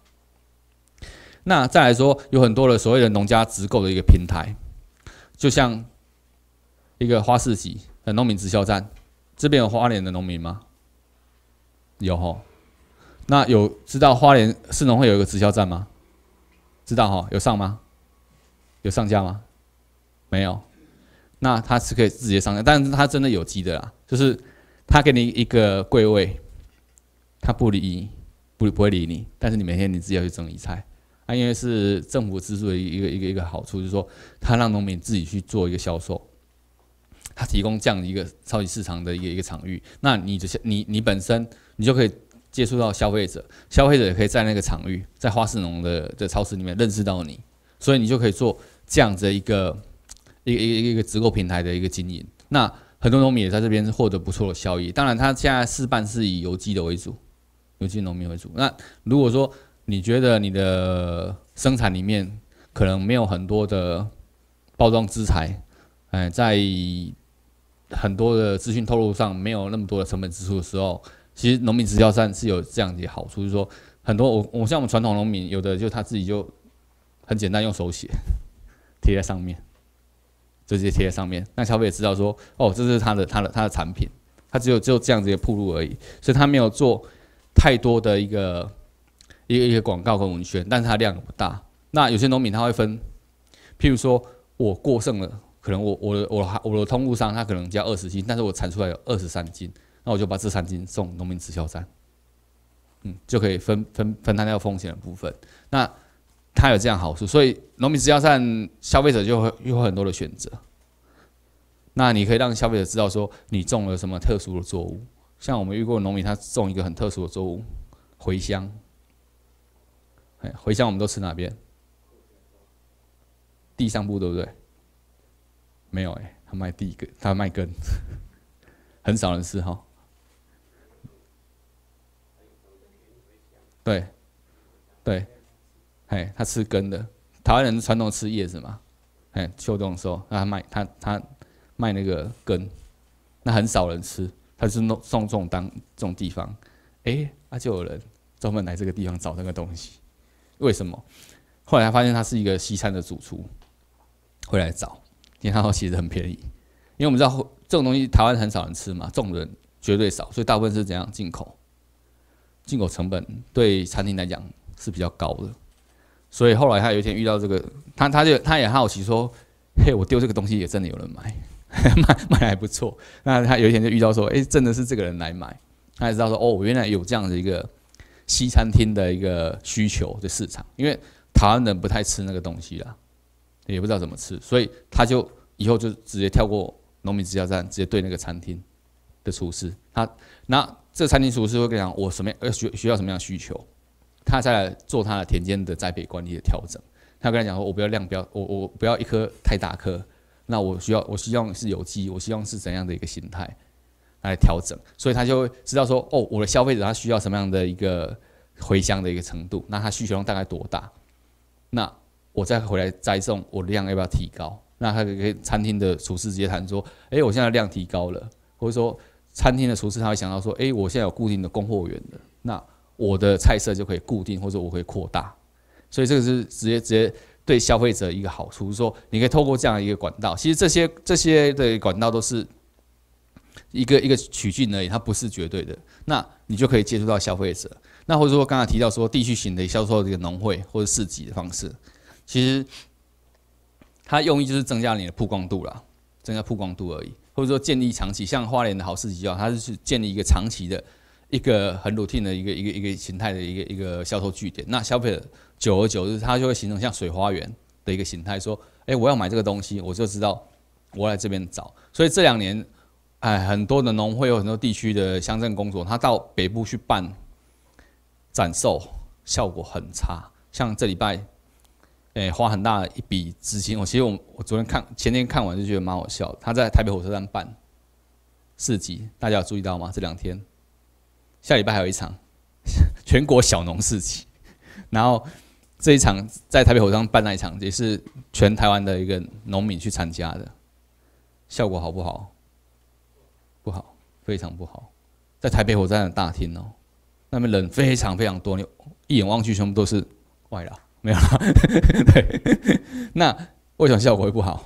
A: 那再来说，有很多的所谓的农家直购的一个平台，就像一个花市集的农民直销站，这边有花莲的农民吗？有吼。那有知道花莲市农会有一个直销站吗？知道哈？有上吗？有上架吗？没有。那他是可以直接上架，但是他真的有机的啦，就是他给你一个柜位，他不理不不会理你，但是你每天你自己要去整理菜。啊，因为是政府资助的一个一个一个好处，就是说他让农民自己去做一个销售，他提供这样的一个超级市场的一个一个场域。那你的你你本身你就可以接触到消费者，消费者也可以在那个场域，在花市农的的超市里面认识到你，所以你就可以做这样子的一个一个一个一个直购平台的一个经营。那很多农民也在这边获得不错的效益。当然，他现在试办是以有机的为主，有机农民为主。那如果说你觉得你的生产里面可能没有很多的包装资材，哎，在很多的资讯透露上没有那么多的成本支出的时候，其实农民直销站是有这样的好处，就是说很多我我像我们传统农民，有的就他自己就很简单用手写贴在上面，就直接贴在上面，让消费者知道说，哦，这是他的他的他的产品，他只有只有这样子的铺路而已，所以他没有做太多的一个。一个一个广告跟文宣，但是它量不大。那有些农民他会分，譬如说我过剩了，可能我我的我的我的通路上他可能加二十斤，但是我产出来有二十三斤，那我就把这三斤送农民直销站，嗯，就可以分分分摊掉风险的部分。那它有这样好处，所以农民直销站消费者就会有很多的选择。那你可以让消费者知道说你种了什么特殊的作物，像我们遇过农民他种一个很特殊的作物，茴香。茴香我们都吃哪边？地上部对不对？没有哎、欸，他卖地根，他卖根，很少人吃哈。对，对，哎，他吃根的。台湾人传统吃叶子嘛，哎，秋冬的时候，那他卖他他卖那个根，那很少人吃，他是弄送这种当这种地方，哎、欸，那、啊、就有人专门来这个地方找那个东西。为什么？后来发现他是一个西餐的主厨，会来找，因为他其实很便宜。因为我们知道这种东西台湾很少人吃嘛，种的人绝对少，所以大部分是怎样进口？进口成本对餐厅来讲是比较高的。所以后来他有一天遇到这个，他他就他也好奇说：“嘿，我丢这个东西也真的有人买，卖卖还不错。”那他有一天就遇到说：“哎、欸，真的是这个人来买。”他才知道说：“哦，原来有这样的一个。”西餐厅的一个需求的市场，因为台湾人不太吃那个东西啦，也不知道怎么吃，所以他就以后就直接跳过农民直销站，直接对那个餐厅的厨师，他那这个餐厅厨师会跟他讲我什么样需需要什么样的需求，他再来做他的田间的栽培管理的调整。他跟他讲说，我不要量标，我我不要一颗太大颗，那我需要我希望是有机，我希望是怎样的一个形态。来调整，所以他就会知道说，哦，我的消费者他需要什么样的一个茴香的一个程度，那他需求量大概多大？那我再回来栽种，我的量要不要提高？那他可以餐厅的厨师直接谈说，哎、欸，我现在量提高了，或者说餐厅的厨师他会想到说，哎、欸，我现在有固定的供货源了，那我的菜色就可以固定，或者我可以扩大，所以这个是直接直接对消费者一个好处，说你可以透过这样一个管道，其实这些这些的管道都是。一个一个取径而已，它不是绝对的。那你就可以接触到消费者。那或者说刚才提到说地区型的销售这个农会或者市集的方式，其实它用意就是增加你的曝光度啦，增加曝光度而已。或者说建立长期，像花莲的好市集啊，它是建立一个长期的一个很 routine 的一个一个一个形态的一个一个销售据点。那消费者久而久之，它就会形成像水花园的一个形态，说，哎、欸，我要买这个东西，我就知道我来这边找。所以这两年。 哎，很多的农会有很多地区的乡镇工作，他到北部去办展售，效果很差。像这礼拜，哎、欸，花很大的一笔资金。我其实我我昨天看前天看完就觉得蛮好笑的。他在台北火车站办市集，大家有注意到吗？这两天，下礼拜还有一场全国小农市集，然后这一场在台北火车站办那一场，也是全台湾的一个农民去参加的，效果好不好？不好，非常不好。在台北火车站的大厅哦，那边人非常非常多，你一眼望去全部都是外劳。没有啦，对，那为什么效果会不好？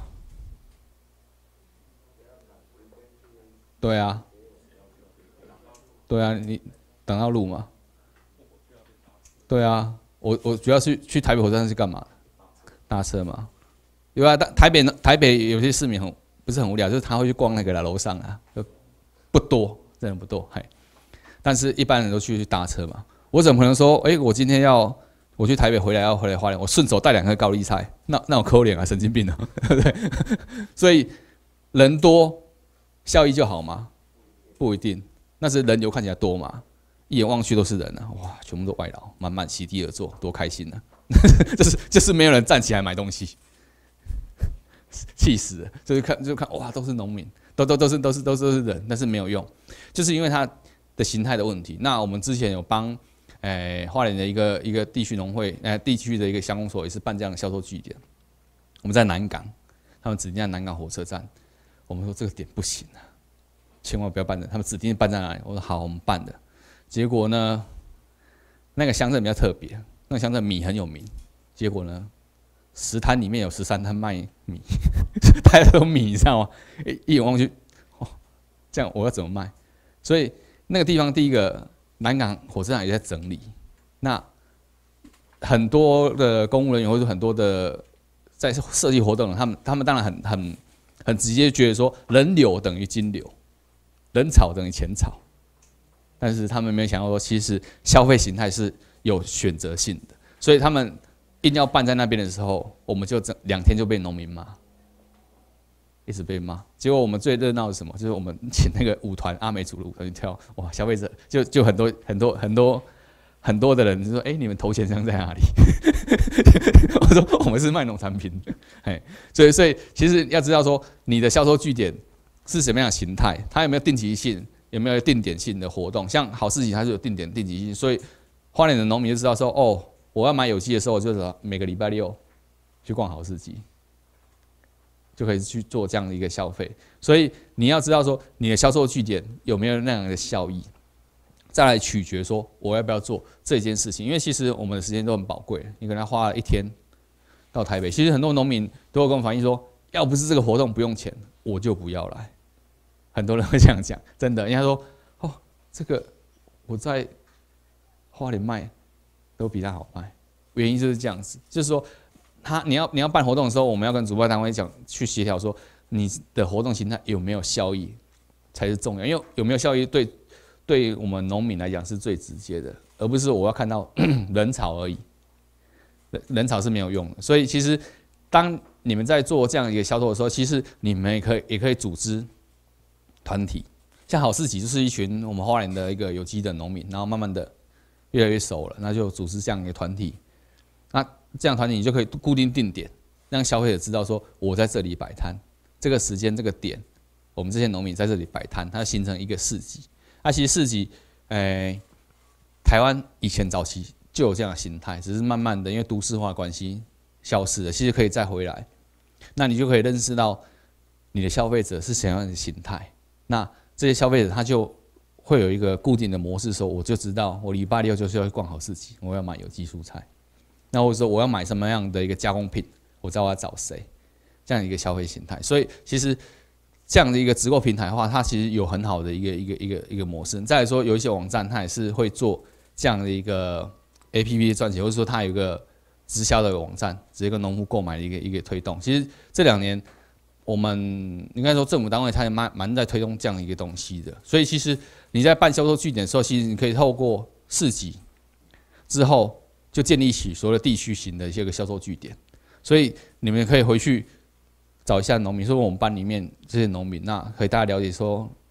A: 对啊，对啊，你挡到路嘛？对啊，我我主要是去台北火车站是干嘛的？搭车嘛。因为台北台北有些市民很不是很无聊，就是他会去逛那个楼上啊，不多，真的不多，嘿。但是一般人都去搭车嘛。我怎么可能说，哎、欸，我今天要？我去台北回来要回来花莲，我顺手带两颗高丽菜，那那我可怜啊，神经病啊，对不对？所以人多效益就好吗？不一定，那是人流看起来多嘛，一眼望去都是人啊，哇，全部都外劳，满满席地而坐，多开心啊！就是就是没有人站起来买东西，气死了！就是看就看哇，都是农民，都都都是都是都是都是人，但是没有用，就是因为它的形态的问题。那我们之前有帮。诶，花莲的一个一个地区农会，诶，地区的一个乡公所也是办这样的销售据点。我们在南港，他们指定在南港火车站。我们说这个点不行啊，千万不要办的。他们指定办在哪里？我说好，我们办的。结果呢，那个乡镇比较特别，那个乡镇米很有名。结果呢，十摊里面有十三摊卖米，大家都米，你知道吗？一眼望去，哦，这样我要怎么卖？所以那个地方第一个。南港火车站也在整理，那很多的公务人员或者很多的在设计活动的，他们他们当然很很很直接觉得说人流等于金流，人潮等于钱潮，但是他们没有想到说，其实消费形态是有选择性的，所以他们硬要办在那边的时候，我们就整两天就被农民骂。一直被骂，结果我们最热闹的是什么？就是我们请那个舞团阿美族的舞团去跳，哇！消费者就就很多很多很多很多的人就说：“哎、欸，你们头钱箱在哪里？”我说：“我们是卖农产品的。”哎，所以所以其实要知道说，你的销售据点是什么样的形态，它有没有定期性，有没有定点性的活动？像好市集它是有定点定期性，所以花莲的农民就知道说：“哦，我要买有机的时候，我就是每个礼拜六去逛好市集。”就可以去做这样的一个消费，所以你要知道说你的销售据点有没有那样的效益，再来取决说我要不要做这件事情。因为其实我们的时间都很宝贵，你可能花了一天到台北，其实很多农民都会跟我反映说，要不是这个活动不用钱，我就不要来。很多人会这样讲，真的，人家说哦，这个我在花莲卖都比他好卖，原因就是这样子，就是说。他你要你要办活动的时候，我们要跟主办单位讲去协调，说你的活动形态有没有效益才是重要，因为有没有效益对对我们农民来讲是最直接的，而不是我要看到人潮而已，人潮是没有用的。所以其实当你们在做这样一个销售的时候，其实你们也可以也可以组织团体，像好市集就是一群我们花莲的一个有机的农民，然后慢慢的越来越熟了，那就组织这样一个团体，那。这样团体你就可以固定定点，让消费者知道说我在这里摆摊，这个时间这个点，我们这些农民在这里摆摊，它形成一个市集。那、啊、其实市集，诶、欸，台湾以前早期就有这样的形态，只是慢慢的因为都市化关系消失了，其实可以再回来。那你就可以认识到你的消费者是什么样的形态。那这些消费者他就会有一个固定的模式，说我就知道我礼拜六就是要去逛好市集，我要买有机蔬菜。那或者说我要买什么样的一个加工品，我知道我要找谁，这样一个消费形态。所以其实这样的一个直购平台的话，它其实有很好的一个一个一个一个模式。再来说有一些网站，它也是会做这样的一个 A P P 撰写，或者说它有一个直销的网站，直接跟农户购买的一个一个推动。其实这两年我们应该说政府单位它也蛮蛮在推动这样的一个东西的。所以其实你在办销售据点的时候，其实你可以透过市集之后。就建立起所谓的地区型的一些个销售据点，所以你们可以回去找一下农民，说我们班里面这些农民，那可以大家了解说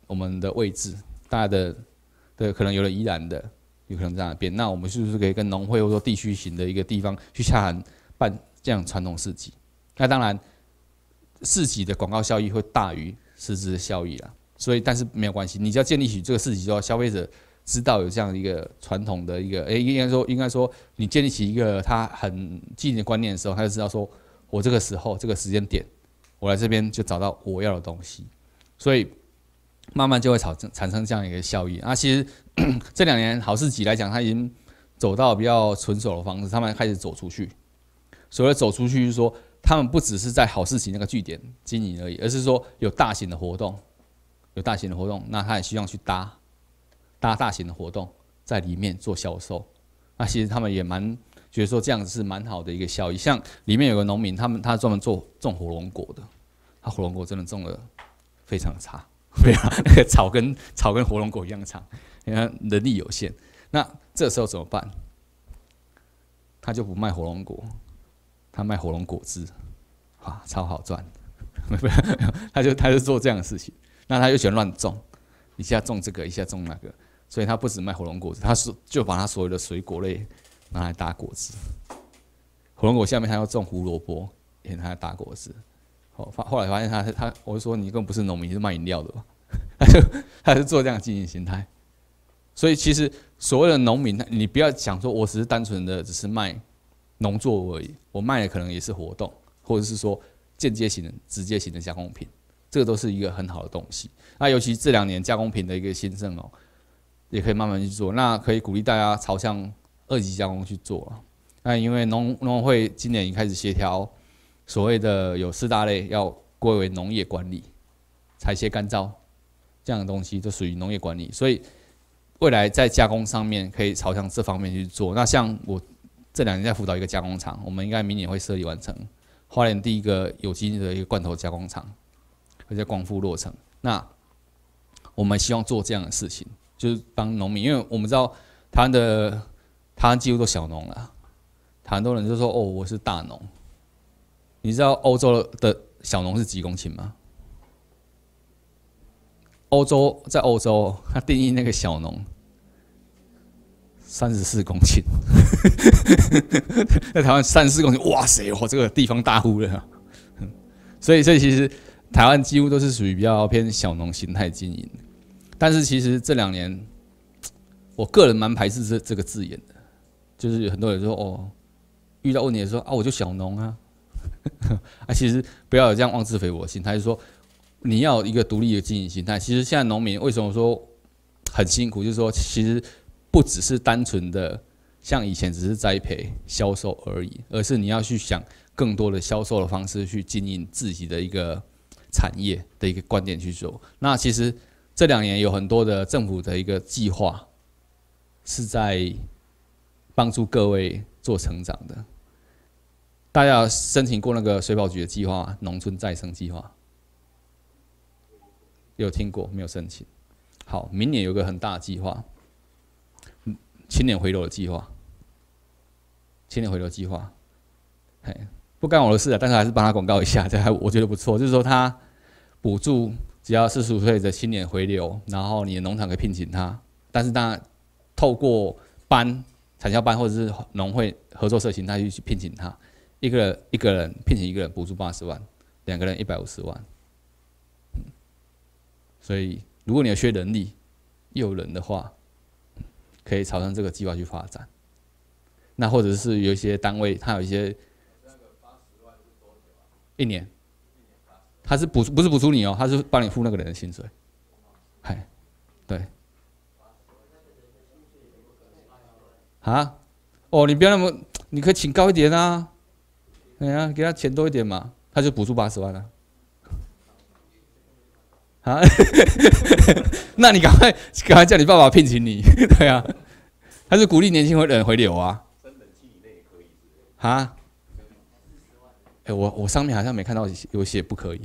A: 我们的位置，大家的的可能有了宜兰的，有可能在那边，那我们是不是可以跟农会或者说地区型的一个地方去洽谈办这样传统市集？那当然，市集的广告效益会大于实质的效益啦。所以，但是没有关系，你只要建立起这个市集之后，消费者知道有这样一个传统的一个，诶、欸，应该说，应该说，你建立起一个他很既定的观念的时候，他就知道说，我这个时候这个时间点，我来这边就找到我要的东西，所以慢慢就会产生产生这样一个效益。啊，其实这两年好市集来讲，它已经走到比较纯熟的方式，他们开始走出去。所谓走出去，就是说，他们不只是在好市集那个据点经营而已，而是说有大型的活动。有大型的活动，那他也希望去搭搭大型的活动，在里面做销售。那其实他们也蛮觉得说这样子是蛮好的一个效益。像里面有个农民，他们他专门做种火龙果的，他火龙果真的种的非常的差，非常那个草跟草跟火龙果一样长，因为人力有限。那这时候怎么办？他就不卖火龙果，他卖火龙果汁，哇，超好赚。他就他就做这样的事情。那他又喜欢乱种，一下种这个，一下种那个，所以他不只卖火龙果子，他是就把他所有的水果类拿来打果汁。火龙果下面他要种胡萝卜，也拿来打果汁。后后来发现他他，我就说你根本不是农民，你是卖饮料的吧？他就他是做这样的经营形态。所以其实所谓的农民，你不要想说我只是单纯的只是卖农作而已，我卖的可能也是活动，或者是说间接型的、直接型的加工品。这个都是一个很好的东西。那尤其这两年加工品的一个兴盛哦，也可以慢慢去做。那可以鼓励大家朝向二级加工去做了。那因为农农会今年已经开始协调，所谓的有四大类要归为农业管理、采撷干燥这样的东西，都属于农业管理。所以未来在加工上面可以朝向这方面去做。那像我这两年在辅导一个加工厂，我们应该明年会设立完成花莲第一个有机的一个罐头加工厂。会在光复落成，那我们希望做这样的事情，就是帮农民，因为我们知道台湾的台湾几乎都小农了，很多人就说哦我是大农，你知道欧洲的小农是几公顷吗？欧洲在欧洲，它定义那个小农三十四公顷，在台湾三十四公顷，哇塞，我这个地方大户了，所以所以其实。台湾几乎都是属于比较偏小农形态经营，但是其实这两年，我个人蛮排斥这这个字眼的，就是很多人说哦，遇到问题的时候啊，我就小农啊，啊，其实不要有这样妄自菲薄的心态，就是说你要有一个独立的经营形态。其实现在农民为什么说很辛苦，就是说其实不只是单纯的像以前只是栽培销售而已，而是你要去想更多的销售的方式去经营自己的一个。产业的一个观点去做，那其实这两年有很多的政府的一个计划，是在帮助各位做成长的。大家有申请过那个水保局的计划，农村再生计划，有听过没有申请？好，明年有个很大的计划，青年回流的计划，青年回流计划，嘿。不干我的事啊，但是还是帮他广告一下，这还我觉得不错。就是说，他补助只要四十五岁的青年回流，然后你的农场可以聘请他，但是当然透过班、产销班或者是农会合作社形态去聘请他，一个人一个人聘请一个人补助八十万，两个人一百五十万。嗯，所以如果你有缺人力，又有人的话，可以朝向这个计划去发展。那或者是有一些单位，它有一些。一年，他是补不是补助你哦，他是帮你付那个人的薪水，嗨，对，啊，哦，你不要那么，你可以请高一点啊，哎呀，给他钱多一点嘛，他就补助八十万啊，啊，那你赶快赶快叫你爸爸聘请你，对啊，他是鼓励年轻人回流啊，啊。欸、我我上面好像没看到有写不可以。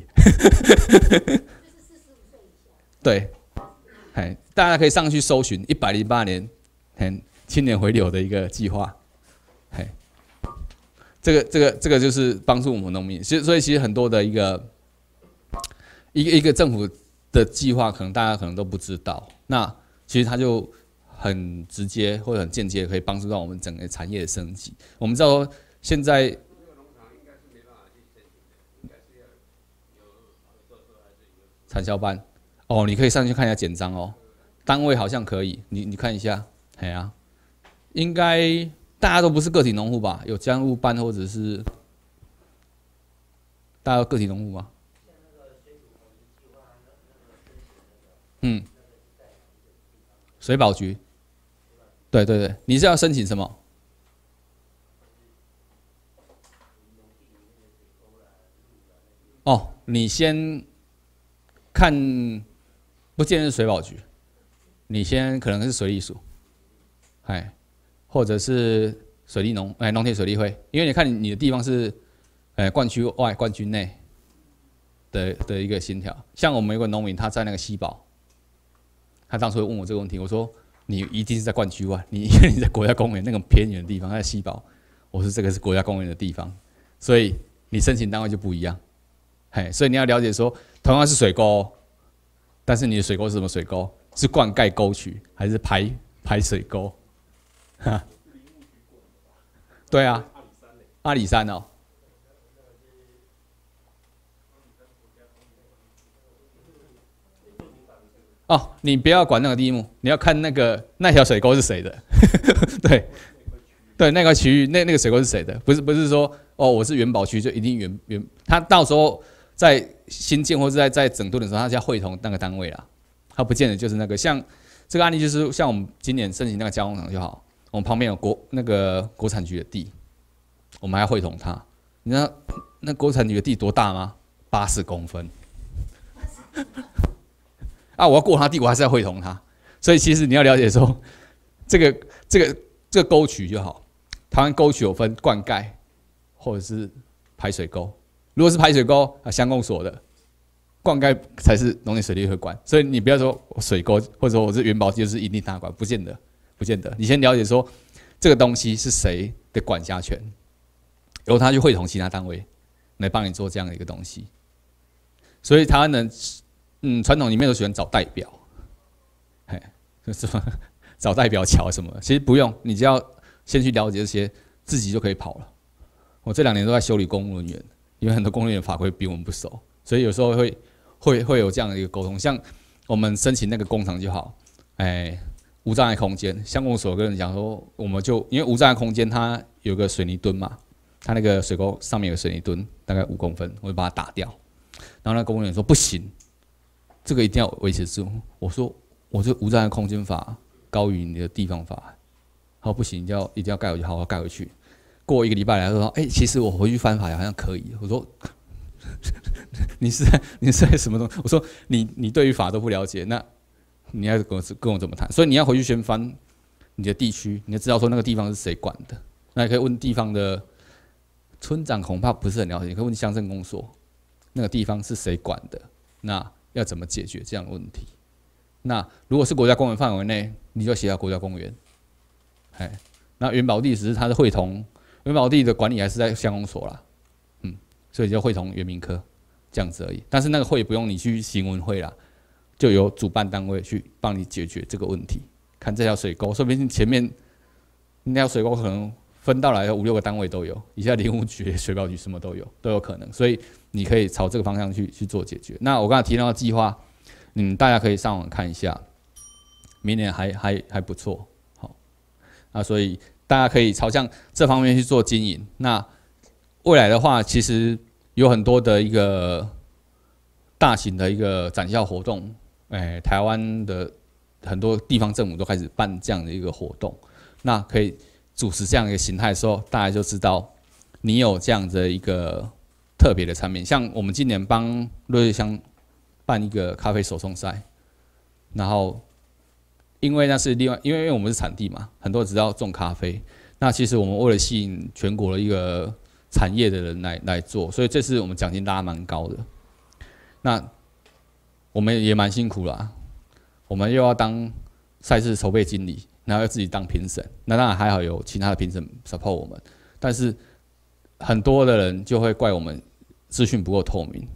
A: 对，哎，大家可以上去搜寻一百零八年，很青年回流的一个计划，哎，这个这个这个就是帮助我们农民，所以所以其实很多的一个一个一个政府的计划，可能大家可能都不知道。那其实它就很直接或者很间接，可以帮助到我们整个产业的升级。我们知道现在产销班，哦，你可以上去看一下简章哦，单位好像可以，你你看一下，哎呀、啊，应该大家都不是个体农户吧？有加入班或者是大家都个体农户吗？嗯，水保局，对对对，你是要申请什么？哦，你先看，不见得是水保局，你先可能是水利署，哎，或者是水利农，哎，农田水利会，因为你看你的地方是，哎，灌区外、灌区内的的一个心条。像我们有个农民，他在那个西堡，他当初会问我这个问题，我说你一定是在灌区外，你因为你在国家公园那种偏远的地方，在西堡，我说这个是国家公园的地方，所以你申请单位就不一样。嘿，所以你要了解说，同样是水沟，但是你的水沟是什么水沟？是灌溉沟渠还是排排水沟？哈，对啊，阿里山哦。哦，你不要管那个地目，你要看那个那条水沟是谁的。对，对，那个区域那那个水沟是谁的？不是不是说哦，我是元宝区就一定元元，他到时候。在新建或是在在整顿的时候，他就要会同那个单位啦，他不见得就是那个。像这个案例就是像我们今年申请那个加工厂就好，我们旁边有国那个国产局的地，我们还要会同他。你知道那国产局的地多大吗？八十公分。啊，我要过他地，我还是要会同他。所以其实你要了解说，这个这个这个沟渠就好，台湾沟渠有分灌溉或者是排水沟。如果是排水沟啊，乡公所的灌溉才是农田水利会管，所以你不要说水沟或者说我是元宝就是一定他管，不见得，不见得。你先了解说这个东西是谁的管辖权，由他去会同其他单位来帮你做这样的一个东西。所以台湾人，嗯，传统里面都喜欢找代表，嘿，什么找代表桥什么的，其实不用，你只要先去了解这些，自己就可以跑了。我这两年都在修理公务人员。因为很多公务员法规比我们不熟，所以有时候会会会有这样的一个沟通。像我们申请那个工厂就好，哎，无障碍空间，乡公所跟人讲说，我们就因为无障碍空间它有个水泥墩嘛，它那个水沟上面有个水泥墩，大概五公分，我就把它打掉。然后那公务员说不行，这个一定要维持住。我说我这无障碍空间法高于你的地方法，他说不行，一定要一定要盖回去，好好盖回去。过一个礼拜来说，哎、欸，其实我回去翻法好像可以。我说，你是在你是在什么东西？我说你你对于法都不了解，那你要跟我跟我怎么谈？所以你要回去先翻你的地区，你要知道说那个地方是谁管的。那也可以问地方的村长，恐怕不是很了解，可以问乡镇公所，那个地方是谁管的？那要怎么解决这样的问题？那如果是国家公园范围内，你就写到国家公园。哎，那元宝地只是它是会同。元宝地的管理还是在乡公所啦，嗯，所以就会同原民科这样子而已。但是那个会不用你去行文会啦，就由主办单位去帮你解决这个问题。看这条水沟，说不定前面那条水沟可能分到来五六个单位都有，以下林务局、水保局什么都有，都有可能。所以你可以朝这个方向去去做解决。那我刚才提到的计划，嗯，大家可以上网看一下，明年还还还不错，好，啊，所以。大家可以朝向这方面去做经营。那未来的话，其实有很多的一个大型的一个展校活动，哎，台湾的很多地方政府都开始办这样的一个活动。那可以主持这样一个形态的时候，大家就知道你有这样的一个特别的产品。像我们今年帮瑞瑞乡办一个咖啡手冲赛，然后。因为那是另外，因为因为我们是产地嘛，很多人知道种咖啡。那其实我们为了吸引全国的一个产业的人来来做，所以这次我们奖金拉蛮高的。那我们也蛮辛苦啦，我们又要当赛事筹备经理，然后要自己当评审。那当然还好有其他的评审 support 我们，但是很多的人就会怪我们资讯不够透明，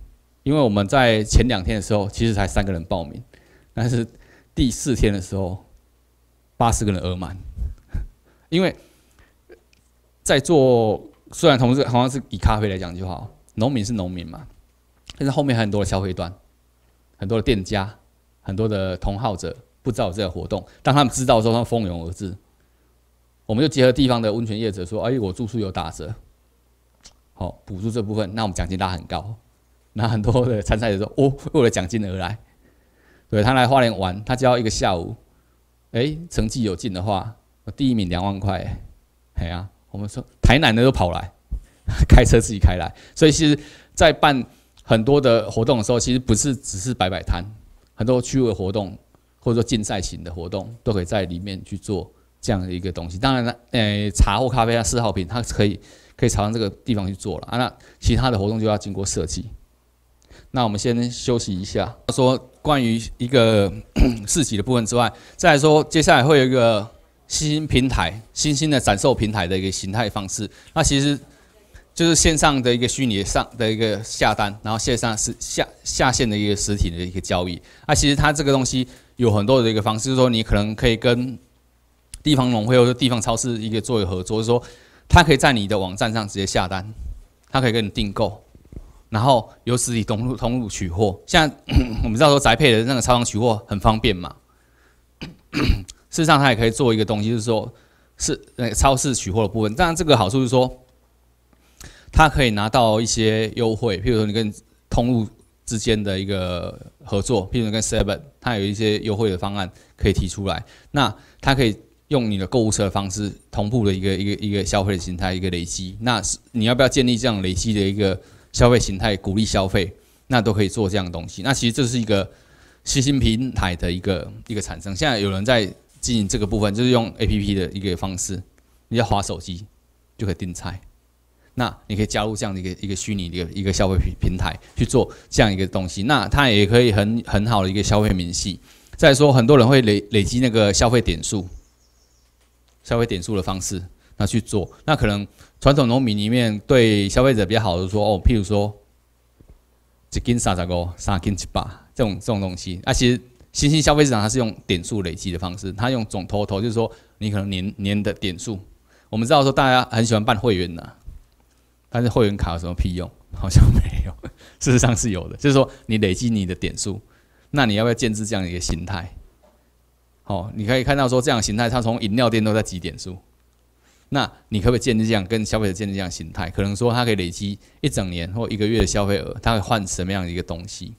A: 因为我们在前两天的时候，其实才三个人报名，但是第四天的时候，八十个人额满。因为在做，虽然同时好像是以咖啡来讲就好，农民是农民嘛，但是后面还有很多的消费端，很多的店家，很多的同好者不知道有这个活动，当他们知道的时候，他们蜂拥而至。我们就结合地方的温泉业者说：“哎，我住宿有打折，好补助这部分，那我们奖金拉很高。”那很多的参赛者说：“哦，为了奖金而来。”对他来花莲玩，他只要一个下午，哎，成绩有进的话。第一名两万块，哎呀，我们说台南的都跑来，开车自己开来，所以其实，在办很多的活动的时候，其实不是只是摆摆摊，很多区域的活动或者说竞赛型的活动，都可以在里面去做这样的一个东西。当然了，呃，茶或咖啡啊，嗜好品，它可以可以朝向这个地方去做了啊。那其他的活动就要经过设计。那我们先休息一下，说关于一个市集的部分之外，再来说接下来会有一个。新兴平台、新兴的展售平台的一个形态方式，那其实就是线上的一个虚拟上的一个下单，然后线上是下下线的一个实体的一个交易。那其实它这个东西有很多的一个方式，就是说你可能可以跟地方农会或者地方超市一个做一个合作，就是说它可以在你的网站上直接下单，它可以跟你订购，然后由实体通路通路取货。像我们知道说宅配的那个超商取货很方便嘛。事实上，它也可以做一个东西，就是说，是那个超市取货的部分。当然，这个好处是说，它可以拿到一些优惠，譬如说你跟通路之间的一个合作，譬如说跟 Seven， 它有一些优惠的方案可以提出来。那它可以用你的购物车的方式，同步的一个一个一个消费的形态，一个累积。那你要不要建立这样累积的一个消费形态，鼓励消费？那都可以做这样的东西。那其实这是一个新兴平台的一个一个产生。现在有人在经营这个部分，就是用 A P P 的一个方式，你要滑手机就可以订菜。那你可以加入这样的一个一个虚拟的一个一个消费平台去做这样一个东西，那它也可以很很好的一个消费明细。再来说，很多人会累累积那个消费点数，消费点数的方式，那去做。那可能传统农民里面对消费者比较好的说，哦，譬如说一斤三十五，三斤一百这种这种东西。那、啊、其实新兴消费市场它是用点数累积的方式，它用总 total， 就是说你可能年年的点数。我们知道说大家很喜欢办会员的、啊，但是会员卡有什么屁用？好像没有，事实上是有的，就是说你累积你的点数，那你要不要建置这样的一个形态？哦，你可以看到说这样的形态，它从饮料店都在积点数，那你可不可以建立这样跟消费者建立这样的形态？可能说它可以累积一整年或一个月的消费额，它会换什么样的一个东西？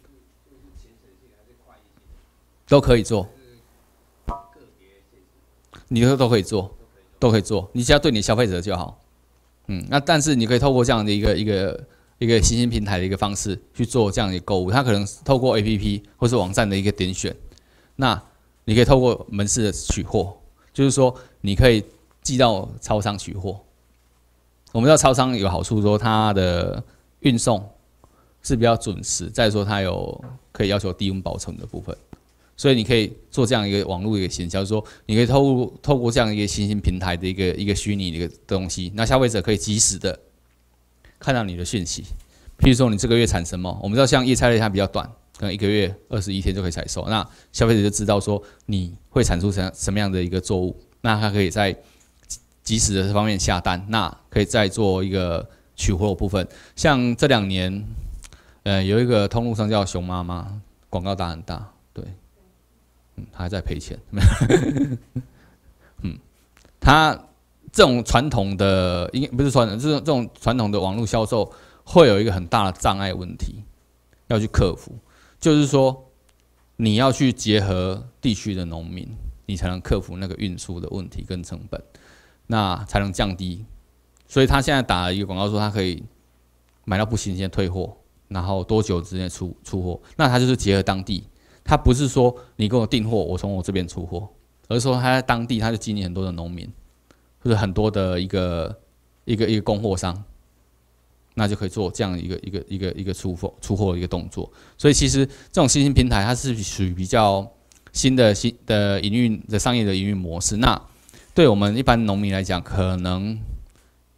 A: 都可以做，你都都可以做，都可以做，你只要对你消费者就好。嗯，那但是你可以透过这样的一个一个一个新兴平台的一个方式去做这样的购物，它可能透过 A P P 或是网站的一个点选，那你可以透过门市的取货，就是说你可以寄到超商取货。我们知道超商有好处，说它的运送是比较准时，再说它有可以要求低温保存的部分。所以你可以做这样一个网络一个行销，就是说你可以透过透过这样一个新兴平台的一个一个虚拟的一个东西，那消费者可以及时的看到你的讯息。譬如说你这个月产什么，我们知道像叶菜类它比较短，可能一个月二十一天就可以采收，那消费者就知道说你会产出什什么样的一个作物，那他可以在及时的这方面下单，那可以再做一个取货的部分。像这两年，呃，有一个通路商叫熊妈妈，广告打很大，对。嗯，他还在赔钱。嗯，他这种传统的，应该不是传统，这种这种传统的网络销售会有一个很大的障碍问题要去克服，就是说你要去结合地区的农民，你才能克服那个运输的问题跟成本，那才能降低。所以他现在打了一个广告说，他可以买到不新鲜退货，然后多久之内出出货，那他就是结合当地。他不是说你跟我订货，我从我这边出货，而是说他在当地他就经营很多的农民，或者很多的一个一个一个供货商，那就可以做这样一个一个一个一个出货出货的一个动作。所以其实这种新兴平台它是属于比较新的新的营运的商业的营运模式。那对我们一般农民来讲，可能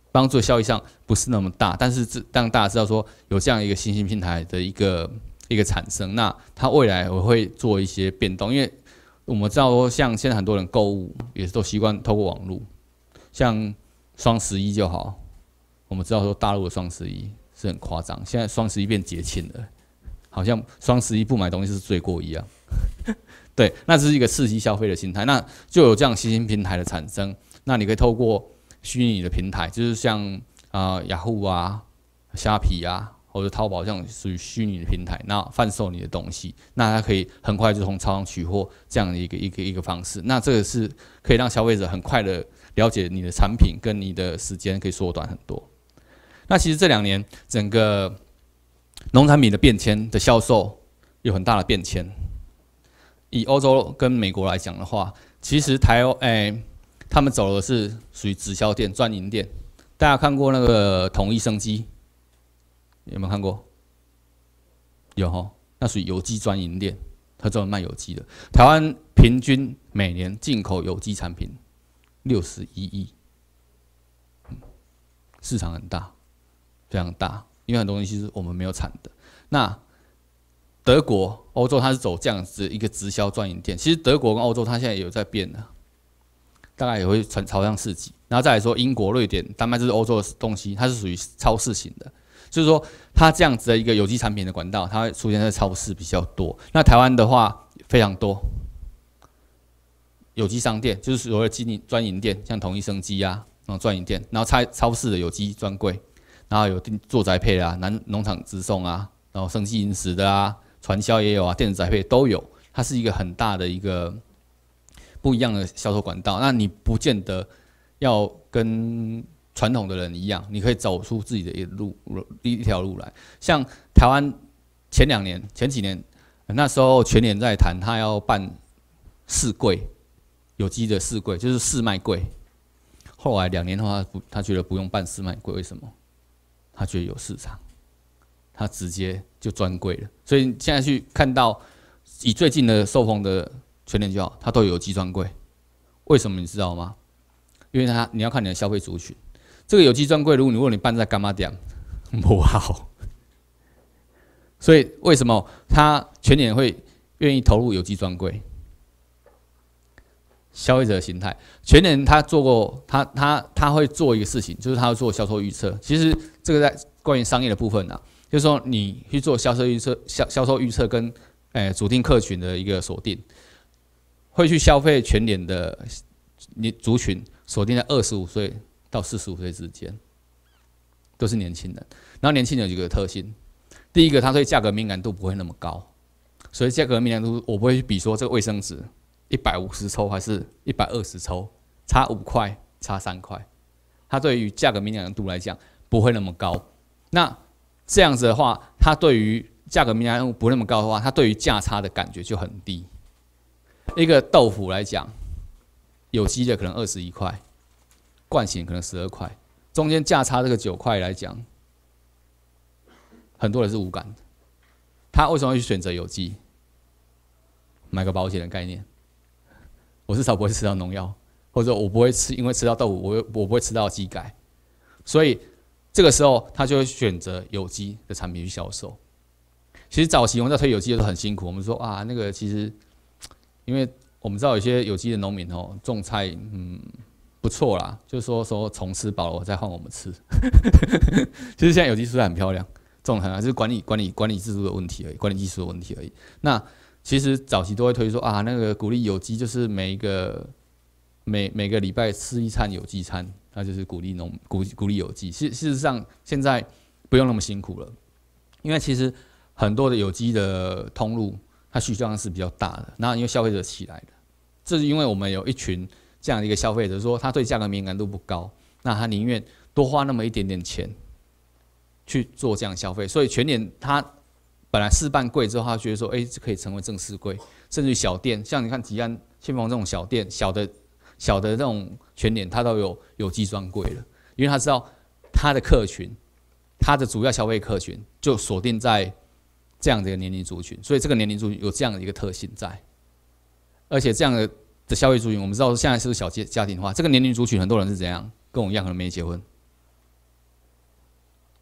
A: 帮助效益上不是那么大，但是让大家知道说有这样一个新兴平台的一个一个产生，那它未来我会做一些变动，因为我们知道说像现在很多人购物也是都习惯透过网络，像双十一就好，我们知道说大陆的双十一是很夸张，现在双十一变节庆了，好像双十一不买东西是罪过一样。对，那这是一个刺激消费的心态，那就有这样新兴平台的产生。那你可以透过虚拟的平台，就是像啊雅虎啊、虾皮啊，或者淘宝这样属于虚拟的平台，那贩售你的东西，那它可以很快就从超商取货这样的一个一个一个方式。那这个是可以让消费者很快的了解你的产品，跟你的时间可以缩短很多。那其实这两年整个农产品的变迁的销售有很大的变迁。以欧洲跟美国来讲的话，其实台欧诶、欸，他们走的是属于直销店、专营店。大家看过那个统一生机，有没有看过？有吼，那属于有机专营店，它专门卖有机的。台湾平均每年进口有机产品六十一亿，市场很大，非常大，因为很多东西是我们没有产的。那德国、欧洲它是走这样子一个直销专营店，其实德国跟欧洲它现在也有在变了，大概也会传朝向市集。然后再来说英国、瑞典、丹麦，这是欧洲的东西，它是属于超市型的，就是说它这样子的一个有机产品的管道，它会出现在超市比较多。那台湾的话非常多，有机商店就是所谓的经营专营店，像统一生机啊那种专营店，然后超超市的有机专柜，然后有做宅配啊、南农场直送啊，然后生机饮食的啊。传销也有啊，电子宅配都有，它是一个很大的一个不一样的销售管道。那你不见得要跟传统的人一样，你可以走出自己的一路一条路来。像台湾前两年、前几年，那时候全年在谈，他要办试柜，有机的试柜，就是试卖柜。后来两年后，他不，他觉得不用办试卖柜，为什么？他觉得有市场。他直接就专柜了，所以现在去看到以最近的受封的全联就好，它都有有机专柜。为什么你知道吗？因为它你要看你的消费族群，这个有机专柜，如果你如果你办在干妈店，不好。所以为什么他全联会愿意投入有机专柜？消费者的心态，全联他做过，他他他会做一个事情，就是他会做销售预测。其实这个在关于商业的部分啊。就是说，你去做销售预测、销销售预测跟诶主定客群的一个锁定，会去消费全联的你族群锁定在二十五岁到四十五岁之间，都是年轻人。然后年轻人有几个特性，第一个，他对价格敏感度不会那么高，所以价格敏感度我不会去比说这个卫生纸一百五十抽还是一百二十抽，差五块、差三块，他对于价格敏感度来讲不会那么高。那这样子的话，它对于价格敏感度不那么高的话，它对于价差的感觉就很低。一个豆腐来讲，有机的可能二十一块，惯型可能十二块，中间价差这个九块来讲，很多人是无感的。他为什么会去选择有机？买个保险的概念，我至少不会吃到农药，或者我不会吃，因为吃到豆腐，我我不会吃到鸡改，所以。这个时候，他就会选择有机的产品去销售。其实早期我们在推有机的时候很辛苦，我们说啊，那个其实，因为我们知道有些有机的农民哦，种菜嗯不错啦，就是说说虫吃饱了再换我们吃。其实现在有机蔬菜很漂亮，种很好，就是管理管理管理制度的问题而已，管理技术的问题而已。那其实早期都会推说啊，那个鼓励有机，就是每一个每每个礼拜吃一餐有机餐。那就是鼓励农鼓鼓励有机，事事实上现在不用那么辛苦了，因为其实很多的有机的通路，它需求量是比较大的。那因为消费者起来了，这是因为我们有一群这样的一个消费者，说他对价格敏感度不高，那他宁愿多花那么一点点钱去做这样消费。所以全联他本来试办柜之后，他觉得说，哎、欸，这可以成为正式柜，甚至于小店，像你看吉安、信丰这种小店，小的。小的这种全联，它都有有机专柜了，因为他知道他的客群，他的主要消费客群就锁定在这样的一个年龄族群，所以这个年龄族群有这样的一个特性在，而且这样的的消费族群，我们知道现在是小家家庭化，这个年龄族群很多人是怎样，跟我一样可能没结婚，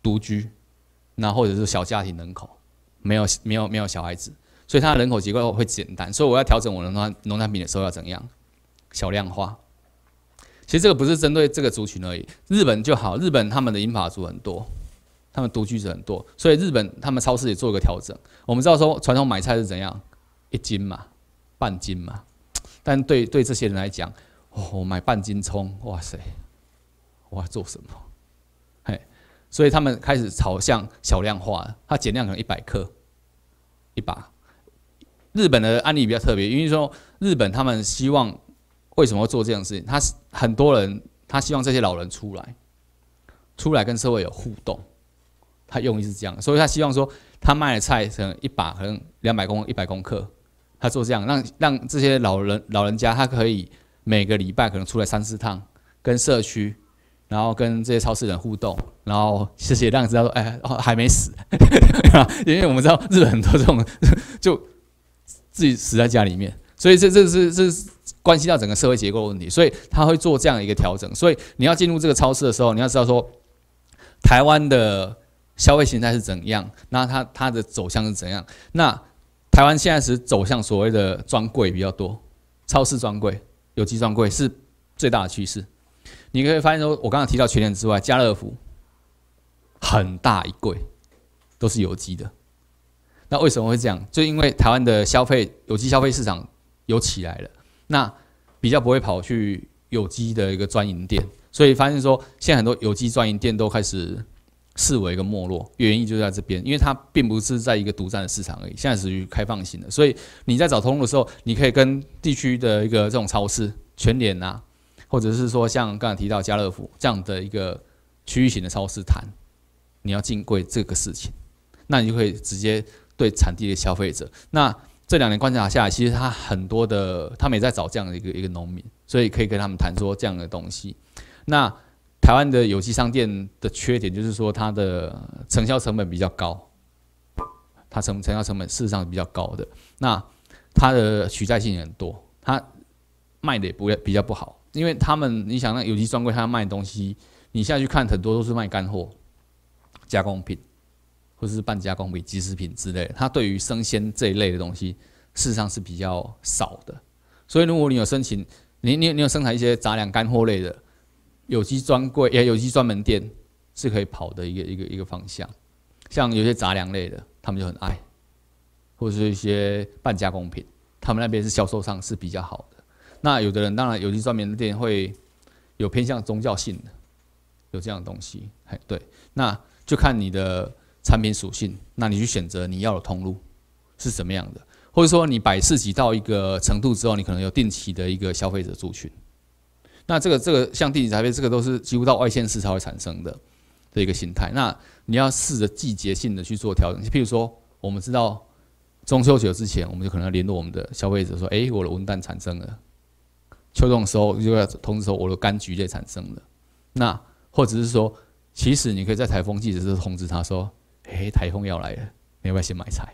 A: 独居，那或者是小家庭人口，没有没有没有小孩子，所以它的人口结构会简单。所以我要调整我的农农产品的时候要怎样？小量化。其实这个不是针对这个族群而已，日本就好，日本他们的银发族很多，他们独居者很多，所以日本他们超市也做一个调整。我们知道说传统买菜是怎样，一斤嘛，半斤嘛，但对对这些人来讲，哦，我买半斤葱，哇塞，我要做什么？嘿，所以他们开始朝向小量化了，它减量可能一百克一把。日本的案例比较特别，因为说日本他们希望为什么会做这样的事情？他很多人他希望这些老人出来，出来跟社会有互动，他用意是这样，所以他希望说他卖的菜可能一把可能两百公一百公克，他做这样让让这些老人老人家他可以每个礼拜可能出来三四趟，跟社区。然后跟这些超市人互动，然后谢谢让人知道说，哎，哦，还没死，因为我们知道日本很多这种就自己死在家里面，所以这这是这是关系到整个社会结构的问题，所以他会做这样的一个调整。所以你要进入这个超市的时候，你要知道说，台湾的消费形态是怎样，那它它的走向是怎样。那台湾现在是走向所谓的专柜比较多，超市专柜、有机专柜是最大的趋势。你可以发现说，我刚刚提到全联之外，家乐福很大一柜都是有机的。那为什么会这样？就因为台湾的消费有机消费市场有起来了，那比较不会跑去有机的一个专营店，所以发现说，现在很多有机专营店都开始视为一个没落，原因就在这边，因为它并不是在一个独占的市场而已，现在属于开放型的，所以你在找通路的时候，你可以跟地区的一个这种超市、全联啊。或者是说像刚才提到家乐福这样的一个区域型的超市谈，你要进柜这个事情，那你就可以直接对产地的消费者。那这两年观察下来，其实他很多的，他们也在找这样的一个一个农民，所以可以跟他们谈说这样的东西。那台湾的有机商店的缺点就是说，它的承销成本比较高，它承承销成本事实上是比较高的。那它的取代性也很多，它卖的也不会比较不好。因为他们，你想那有机专柜，他卖的东西，你下去看，很多都是卖干货、加工品，或者是半加工品、即食品之类的。它对于生鲜这一类的东西，事实上是比较少的。所以，如果你有申请，你你你有生产一些杂粮干货类的有机专柜，也有机专门店，是可以跑的一个一个一个方向。像有些杂粮类的，他们就很爱，或者是一些半加工品，他们那边是销售上是比较好的。那有的人当然有机专门店会有偏向宗教性的，有这样的东西，对，那就看你的产品属性，那你去选择你要的通路是什么样的，或者说你摆市集到一个程度之后，你可能有定期的一个消费者族群，那这个这个像定期消费，这个都是几乎到外县市才会产生的的一个形态。那你要试着季节性的去做调整，譬如说我们知道中秋节之前，我们就可能要联络我们的消费者说，哎、欸，我的文旦产生了。秋冬的时候就要通知说我的柑橘类产生了，那或者是说，其实你可以在台风季的时候通知他说，哎，台风要来了，你要不要先买菜？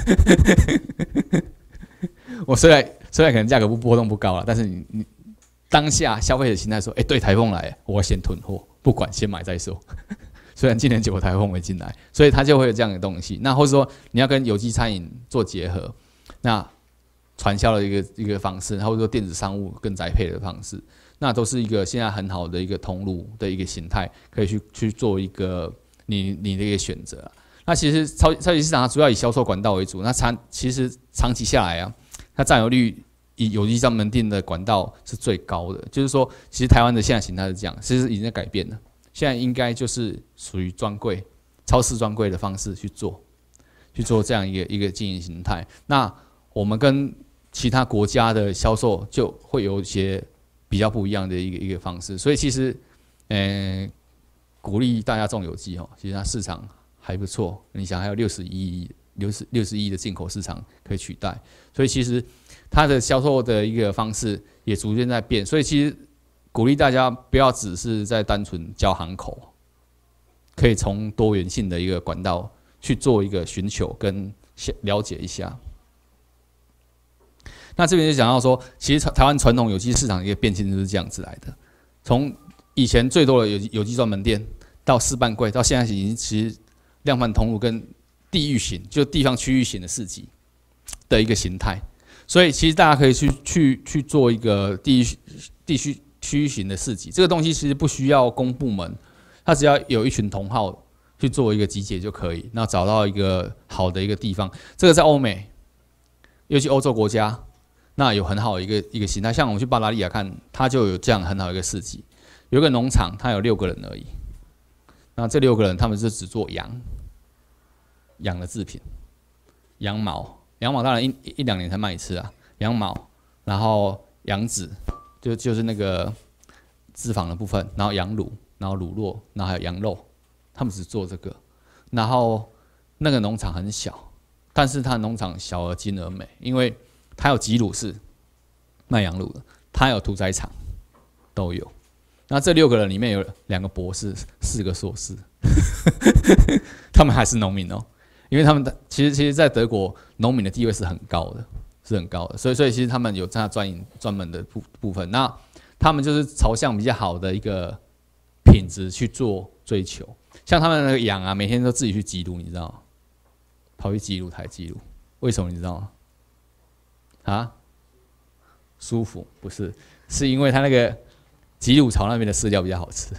A: 我虽然虽然可能价格不波动不高了，但是你你当下消费者心态说，哎，对，台风来了，我要先囤货，不管先买再说。虽然今年结果台风没进来，所以它就会有这样的东西。那或者说你要跟有机餐饮做结合，那传销的一个一个方式，或者说电子商务跟宅配的方式，那都是一个现在很好的一个通路的一个形态，可以去去做一个你你的一个选择。那其实超超级市场它主要以销售管道为主，那长其实长期下来啊，它占有率以有机专门店的管道是最高的。就是说，其实台湾的现在形态是这样，其实已经在改变了。现在应该就是属于专柜、超市专柜的方式去做，去做这样一个一个经营形态。那我们跟其他国家的销售就会有一些比较不一样的一个一个方式，所以其实，呃，鼓励大家种有机哦，其实它市场还不错。你想还有六十一亿、六十六十亿的进口市场可以取代，所以其实它的销售的一个方式也逐渐在变。所以其实鼓励大家不要只是在单纯交行口，可以从多元性的一个管道去做一个寻求跟了解一下。那这边就讲到说，其实台湾传统有机市场的一个变迁就是这样子来的。从以前最多的有机有机专门店， 到四半柜，到现在已经其实量贩通路跟地域型，就地方区域型的市集的一个形态。所以其实大家可以去去去做一个地域地区区域型的市集，这个东西其实不需要公部门，它只要有一群同好去做一个集结就可以，那找到一个好的一个地方。这个在欧美，尤其欧洲国家，那有很好的一个一个形态。像我们去巴达利亚看，它就有这样很好的一个市集，有一个农场，它有六个人而已。那这六个人他们是只做羊，羊的制品，羊毛。羊毛当然一一两年才卖一次啊，羊毛，然后羊脂，就就是那个脂肪的部分，然后羊乳，然后乳酪，然后还有羊肉，他们只做这个。然后那个农场很小，但是它农场小而精而美，因为它有挤乳室卖羊乳的，它有屠宰场都有。那这六个人里面有两个博士，四个硕士，他们还是农民哦。因为他们的其实其实，在德国农民的地位是很高的，是很高的，所以所以其实他们有这样专营专门的部部分，那他们就是朝向比较好的一个品质去做追求。像他们那个羊啊，每天都自己去挤乳，你知道吗？跑去挤乳台挤乳，为什么你知道吗？啊？舒服不是，是因为他那个挤乳槽那边的饲料比较好吃，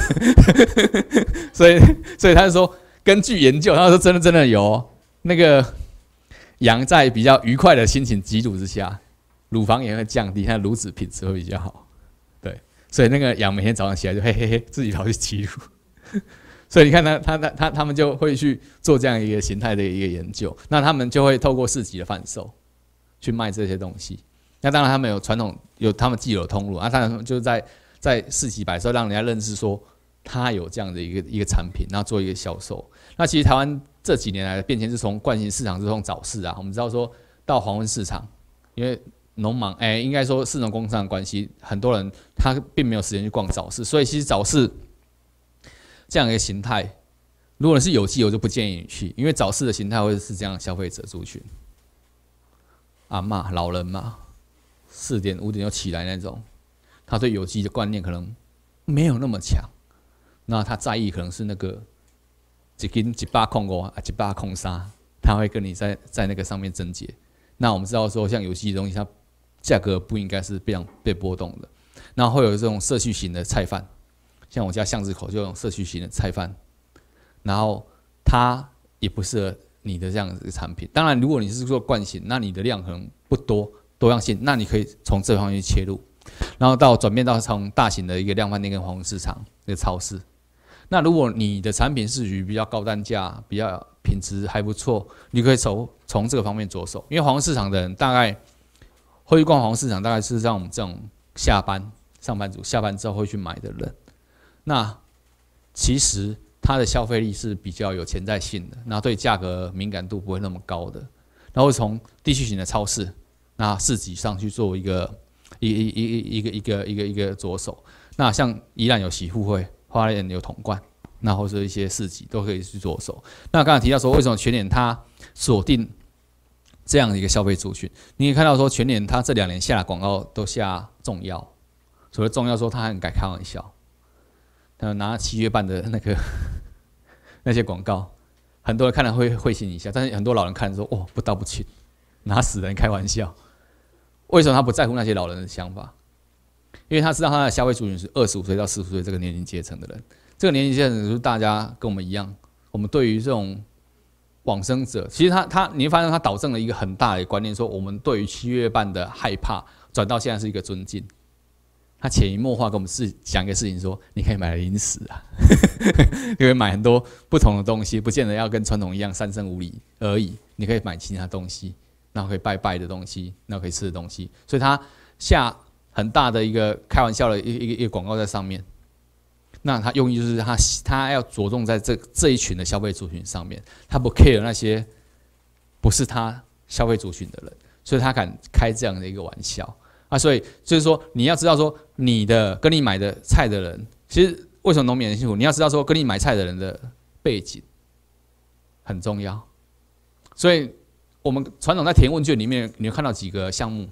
A: 所以所以他就说。根据研究，他说真的真的有那个羊在比较愉快的心情挤乳之下，乳房也会降低，它的乳脂品质会比较好。对，所以那个羊每天早上起来就嘿嘿嘿自己跑去挤乳，所以你看他他他他他们就会去做这样一个形态的一个研究，那他们就会透过市集的贩售去卖这些东西。那当然他们有传统有他们既有的通路啊，当然就是在在市集摆的时候让人家认识说。它有这样的一个一个产品，然后做一个销售。那其实台湾这几年来的变迁是从惯性市场，是从早市啊，我们知道说到黄昏市场，因为农忙，哎、欸，应该说市农工商的关系，很多人他并没有时间去逛早市，所以其实早市这样一个形态，如果你是有机，我就不建议你去，因为早市的形态会是这样的消费者族群，阿嬷、老人嘛，四点五点就起来那种，他对有机的观念可能没有那么强。那他在意可能是那个一斤一百空五啊，一百空三，他会跟你在在那个上面争结。那我们知道说，像有机的东西，它价格不应该是非常被波动的。然后会有这种社区型的菜贩，像我家巷子口就有社区型的菜贩，然后它也不适合你的这样子的产品。当然，如果你是做惯性，那你的量可能不多，多样性，那你可以从这方面去切入，然后到转变到从大型的一个量贩店跟黄昏市场一个超市。那如果你的产品是属于比较高单价、比较品质还不错，你可以从从这个方面着手。因为黄昏市场的人大概会去逛黄昏市场，大概是像我们这种下班上班族下班之后会去买的人。那其实它的消费力是比较有潜在性的，那对价格敏感度不会那么高的。然后从地区型的超市、那市集上去做一个一一一一个一个一个一个着手。那像宜兰有喜互会。花莲有统冠，那或者一些市集都可以去着手。那刚才提到说，为什么全联它锁定这样的一个消费族群？你可以看到说，全联它这两年下的广告都下重要，所谓重要说它很敢开玩笑，他拿七月半的那个那些广告，很多人看了会会心一笑，但是很多老人看说，哦，不道不歉，拿死人开玩笑。为什么他不在乎那些老人的想法？因为他知道他的消费族群是二十五岁到四十岁这个年龄阶层的人，这个年龄阶层就是大家跟我们一样，我们对于这种往生者，其实他他你会发现他导正了一个很大的观念，说我们对于七月半的害怕转到现在是一个尊敬。他潜移默化跟我们是讲一个事情说，你可以买零食啊，你可以买很多不同的东西，不见得要跟传统一样三生五礼而已，你可以买其他东西，然后可以拜拜的东西，然后可以吃的东西，所以他下很大的一个开玩笑的一个一个广告在上面，那他用意就是他他要着重在这这一群的消费族群上面，他不 care 那些不是他消费族群的人，所以他敢开这样的一个玩笑啊。所以就是说，你要知道说，你的跟你买的菜的人，其实为什么农民很辛苦？你要知道说，跟你买菜的人的背景很重要。所以我们传统在填问卷里面，你会看到几个项目。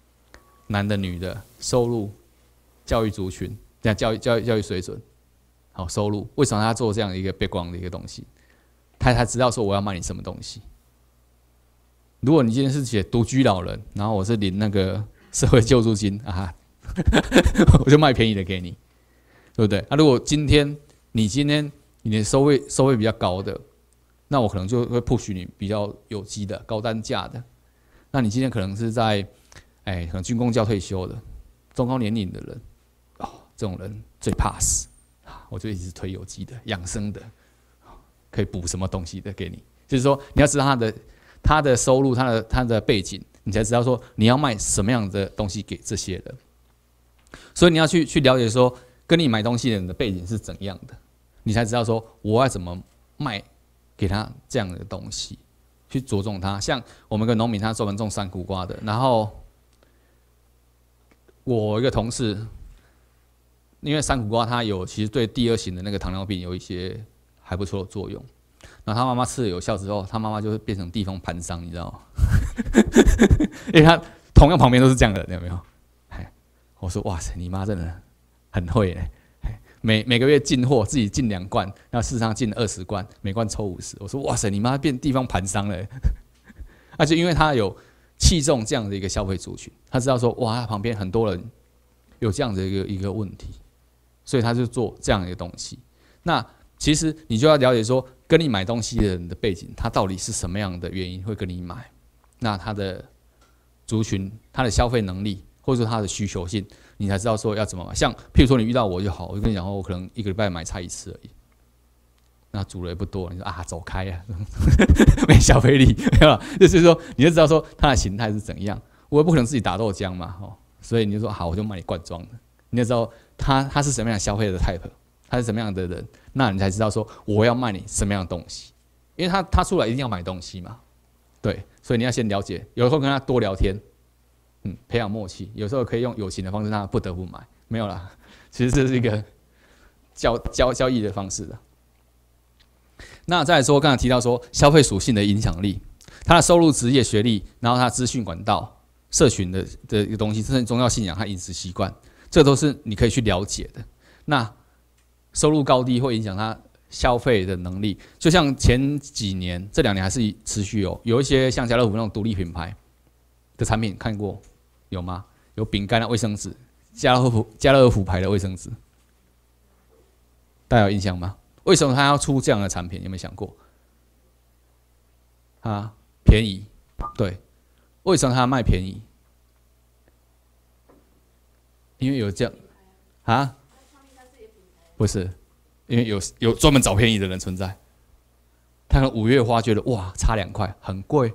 A: 男的、女的、收入、教育族群、教育、教育、教育水准， 好收入，为什么他做这样一个 background 的一个东西？他才知道说我要卖你什么东西。如果你今天是写独居老人，然后我是领那个社会救助金啊，我就卖便宜的给你，对不对？啊，如果今天你今天你的收费收费比较高的，那我可能就会 push 你比较有机的高单价的。那你今天可能是在哎，可能军公教退休的中高年龄的人，哦，这种人最怕死。我就一直推有机的、养生的，可以补什么东西的给你。就是说，你要知道他的他的收入、他的他的背景，你才知道说你要卖什么样的东西给这些人。所以你要去去了解说，跟你买东西的人的背景是怎样的，你才知道说我要怎么卖给他这样的东西，去着重他。像我们一个农民，他专门种山苦瓜的，然后我一个同事。因为山苦瓜它有其实对第二型的那个糖尿病有一些还不错的作用，然后他妈妈吃了有效之后，他妈妈就会变成地方盘商，你知道吗？因为他同样旁边都是这样的人，有没有？我说哇塞，你妈真的很会嘞！每每个月进货自己进两罐，然后市场进二十罐，每罐抽五十。我说哇塞，你妈变地方盘商了。而且因为他有器重这样的一个消费族群，他知道说哇，他旁边很多人有这样的一个一个问题。所以他就做这样一个东西。那其实你就要了解说，跟你买东西的人的背景，他到底是什么样的原因会跟你买？那他的族群、他的消费能力，或者说他的需求性，你才知道说要怎么买。像譬如说你遇到我就好，我就跟你讲说，我可能一个礼拜买菜一次而已。那煮的也不多，你说啊走开呀、啊，没消费力，没有，就是说你就知道说它的形态是怎样。我也不可能自己打豆浆嘛，哦，所以你就说好，我就卖你罐装的。你要知道他他是什么样的消费的 type， 他是什么样的人，那你才知道说我要卖你什么样的东西，因为他他出来一定要买东西嘛，对，所以你要先了解，有时候跟他多聊天，嗯，培养默契，有时候可以用友情的方式让他不得不买，没有啦，其实这是一个交交交易的方式的。那再来说，刚才提到说消费属性的影响力，他的收入、职业、学历，然后他资讯管道、社群的的一个东西，甚至宗教信仰和饮食习惯。这都是你可以去了解的。那收入高低会影响他消费的能力，就像前几年、这两年还是持续有有一些像家乐福那种独立品牌的产品，看过有吗？有饼干、卫生纸，家乐福家乐福牌的卫生纸，大家有印象吗？为什么他要出这样的产品？有没有想过？啊，便宜，对，为什么他要卖便宜？因为有这样啊，不是，因为有有专门找便宜的人存在。他可能五月花觉得哇差两块很贵，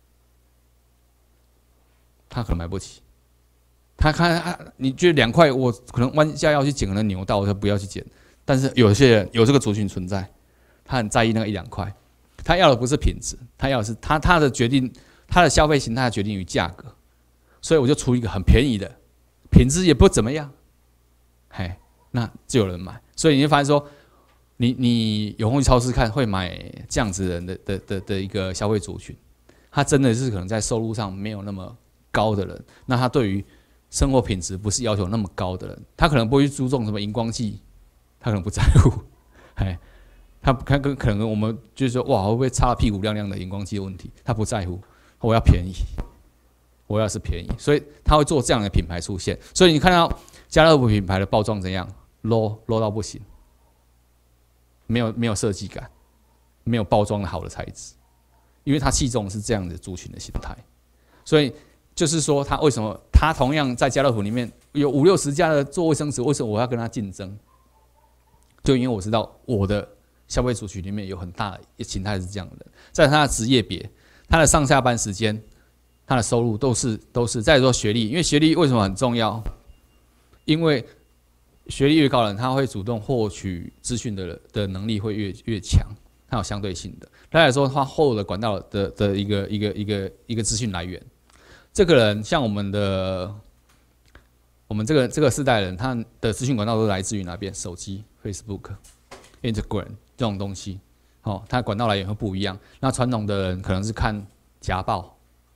A: 他可能买不起。他看啊，你觉得两块，我可能弯下腰去捡，可能扭到，我就不要去捡。但是有些人有这个族群存在，他很在意那个一两块，他要的不是品质，他要的是他他的决定，他的消费形态决定于价格，所以我就出一个很便宜的。品质也不怎么样，嘿，那就有人买，所以你会发现说，你你有空去超市看，会买这样子人的的的的一个消费族群，他真的是可能在收入上没有那么高的人，那他对于生活品质不是要求那么高的人，他可能不会去注重什么荧光剂，他可能不在乎，嘿，他他跟可能我们就是说哇会不会擦屁股亮亮的荧光剂的问题，他不在乎，我要便宜。我要是便宜，所以他会做这样的品牌出现。所以你看到家乐福品牌的包装怎样 ，low low 到不行，没有没有设计感，没有包装的好的材质，因为他器重是这样的族群的形态。所以就是说，他为什么他同样在家乐福里面有五六十家的做卫生纸，为什么我要跟他竞争？就因为我知道我的消费族群里面有很大的形态是这样的，在他的职业别，他的上下班时间。他的收入都是都是，再说学历，因为学历为什么很重要？因为学历越高的人，他会主动获取资讯的的能力会越越强，他有相对性的。再来说，他后的管道的的一个一个一个一个资讯来源，这个人像我们的我们这个这个世代人，他的资讯管道都来自于哪边？手机、Facebook、Instagram 这种东西，哦，他的管道来源会不一样。那传统的人可能是看夹报。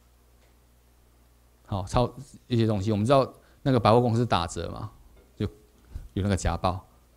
A: 好，抄一些东西，我们知道那个百货公司打折嘛，就有那个夹报，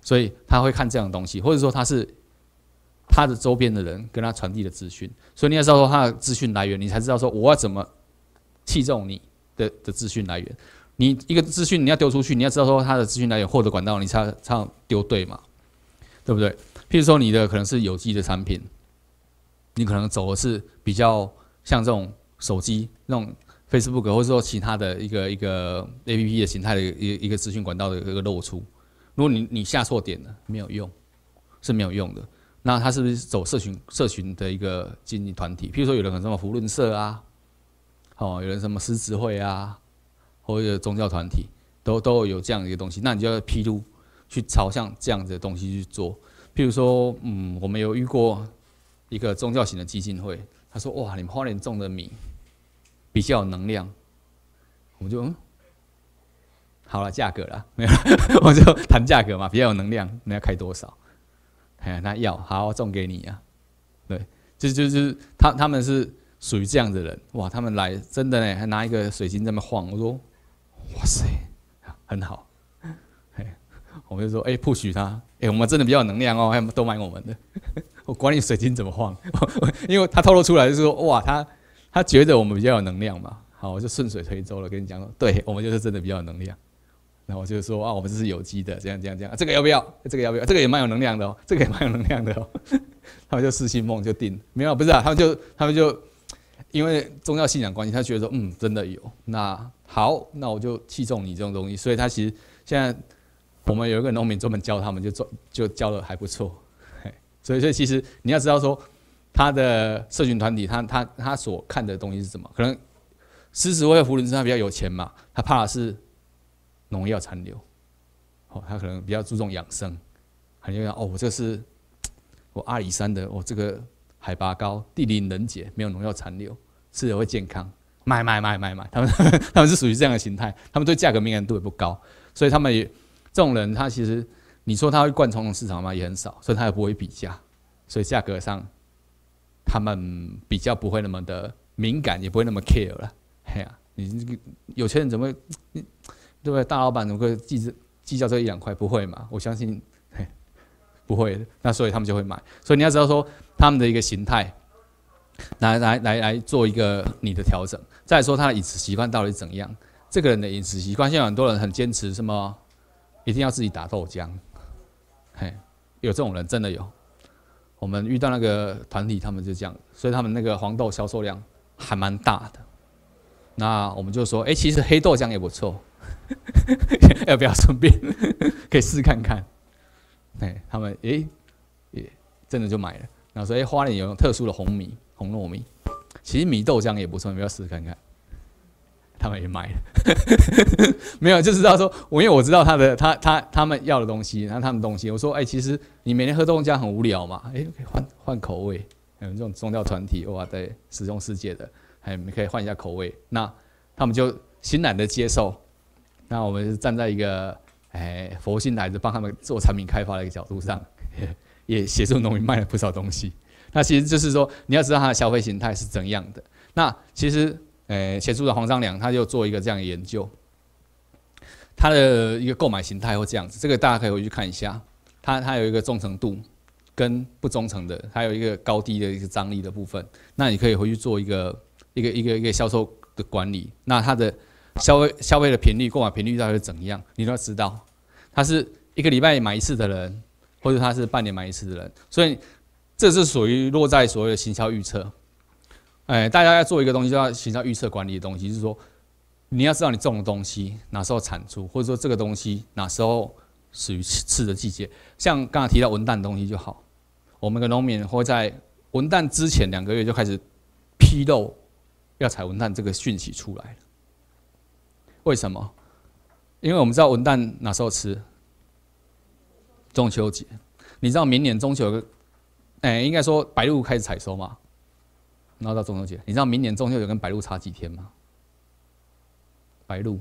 A: 所以他会看这样的东西，或者说他是他的周边的人跟他传递的资讯，所以你要知道说他的资讯来源，你才知道说我要怎么器重你的的资讯来源。你一个资讯你要丢出去，你要知道说他的资讯来源获得管道，你才才丢对嘛，对不对？譬如说你的可能是有机的产品，你可能走的是比较像这种手机那种 Facebook 或者说其他的一个一个 A P P 的形态的一个一个资讯管道的一个露出，如果你你下错点了，没有用，是没有用的。那他是不是走社群社群的一个经营团体？譬如说有人可能什么福伦社啊，哦，有人什么狮子会啊，或者宗教团体，都都有这样的一个东西，那你就要披露去朝向这样子的东西去做。譬如说，嗯，我们有遇过一个宗教型的基金会，他说：“哇，你们花莲种的米比较有能量。”我们就嗯，好了，价格啦，没有，我就谈价格嘛，比较有能量，那要开多少？哎，那要好种给你啊，对，就就就是他他们是属于这样的人，哇，他们来真的呢，还拿一个水晶在那晃，我说，哇塞，很好，哎，我们就说，哎、欸， push 他，哎、欸，我们真的比较有能量哦，还都买我们的，我管你水晶怎么晃，因为他透露出来就是说，哇，他他觉得我们比较有能量嘛，好，我就顺水推舟了，跟你讲说，对我们就是真的比较有能量。然后我就说啊，我们这是有机的，这样这样这样，这个要不要？这个要不要？这个也蛮有能量的哦，这个也蛮有能量的哦。他们就失心梦就定，没有不是啊，他们就他们就因为宗教信仰关系，他觉得说嗯真的有，那好，那我就器重你这种东西。所以他其实现在我们有一个农民专门教他们，就做就教的还不错。所以所以其实你要知道说他的社群团体，他他他所看的东西是什么？可能狮子会福伦社他比较有钱嘛，他怕的是农药残留，哦，他可能比较注重养生，很就讲哦，我这是我阿里山的，我这个海拔高，地灵人杰，没有农药残留，吃了会健康，买买买买买，他们他们是属于这样的形态，他们对价格敏感度也不高，所以他们也这种人，他其实你说他会灌冲市场吗？也很少，所以他也不会比价，所以价格上他们比较不会那么的敏感，也不会那么 care 了。嘿呀、啊，你有钱人怎么会？对不对？大老板怎么会计计较这一两块？不会嘛？我相信，嘿，不会的。那所以他们就会买。所以你要知道说他们的一个形态，来来来来做一个你的调整。再来说他的饮食习惯到底怎样？这个人的饮食习惯，现在很多人很坚持什么，一定要自己打豆浆。嘿，有这种人真的有。我们遇到那个团体，他们就这样，所以他们那个黄豆销售量还蛮大的。那我们就说，哎、欸，其实黑豆浆也不错。要不要顺便可以试看看？哎，他们哎也真的就买了。然后说哎，花莲有特殊的红米、红糯米，其实米豆浆也不错，你不要试看看。他们也买了，没有就知道说，我因为我知道他的他他他们要的东西，然后他们东西，我说哎，其实你每天喝豆浆很无聊嘛，哎，可以换换口味。有这种宗教团体哇，对，使用世界的，哎，你可以换一下口味。那他们就欣然的接受。那我们是站在一个哎佛心来着帮他们做产品开发的一个角度上，也协助农民卖了不少东西。那其实就是说，你要知道他的消费形态是怎样的。那其实，呃，前组长黄章良他就做一个这样的研究，他的一个购买形态会这样子，这个大家可以回去看一下。他他有一个忠诚度跟不忠诚的，还有一个高低的一个张力的部分。那你可以回去做一个一个一个一个销售的管理。那他的消费消费的频率、购买频率到底是怎样？你都要知道，他是一个礼拜买一次的人，或者他是半年买一次的人，所以这是属于落在所谓的行销预测。哎，大家要做一个东西，叫行销预测管理的东西，就是说你要知道你种的东西哪时候产出，或者说这个东西哪时候属于次的季节。像刚才提到文旦的东西就好，我们的农民会在文旦之前两个月就开始披露要采文旦这个讯息出来了。为什么？因为我们知道文旦哪时候吃？中秋节。你知道明年中秋有个，哎、欸，应该说白露开始采收嘛，然后到中秋节。你知道明年中秋节跟白露差几天吗？白露，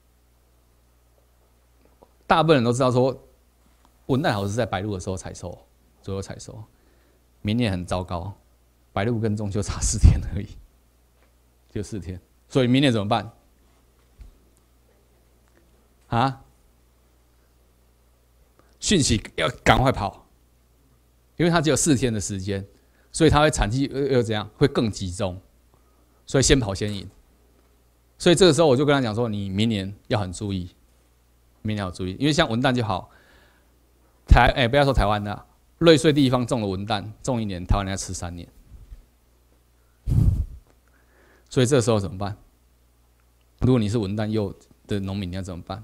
A: 大部分人都知道说，文旦好是在白露的时候采收，左右采收。明年很糟糕，白露跟中秋差四天而已，就四天。所以明年怎么办？啊， 讯息要赶快跑，因为它只有四天的时间，所以它会产季又怎样，会更集中，所以先跑先赢。所以这个时候我就跟他讲说，你明年要很注意，明年要注意，因为像文旦就好，台哎、欸、不要说台湾的，瑞穗地方种的文旦，种一年，台湾人要吃三年，所以这个时候怎么办？如果你是文旦柚的农民，你要怎么办？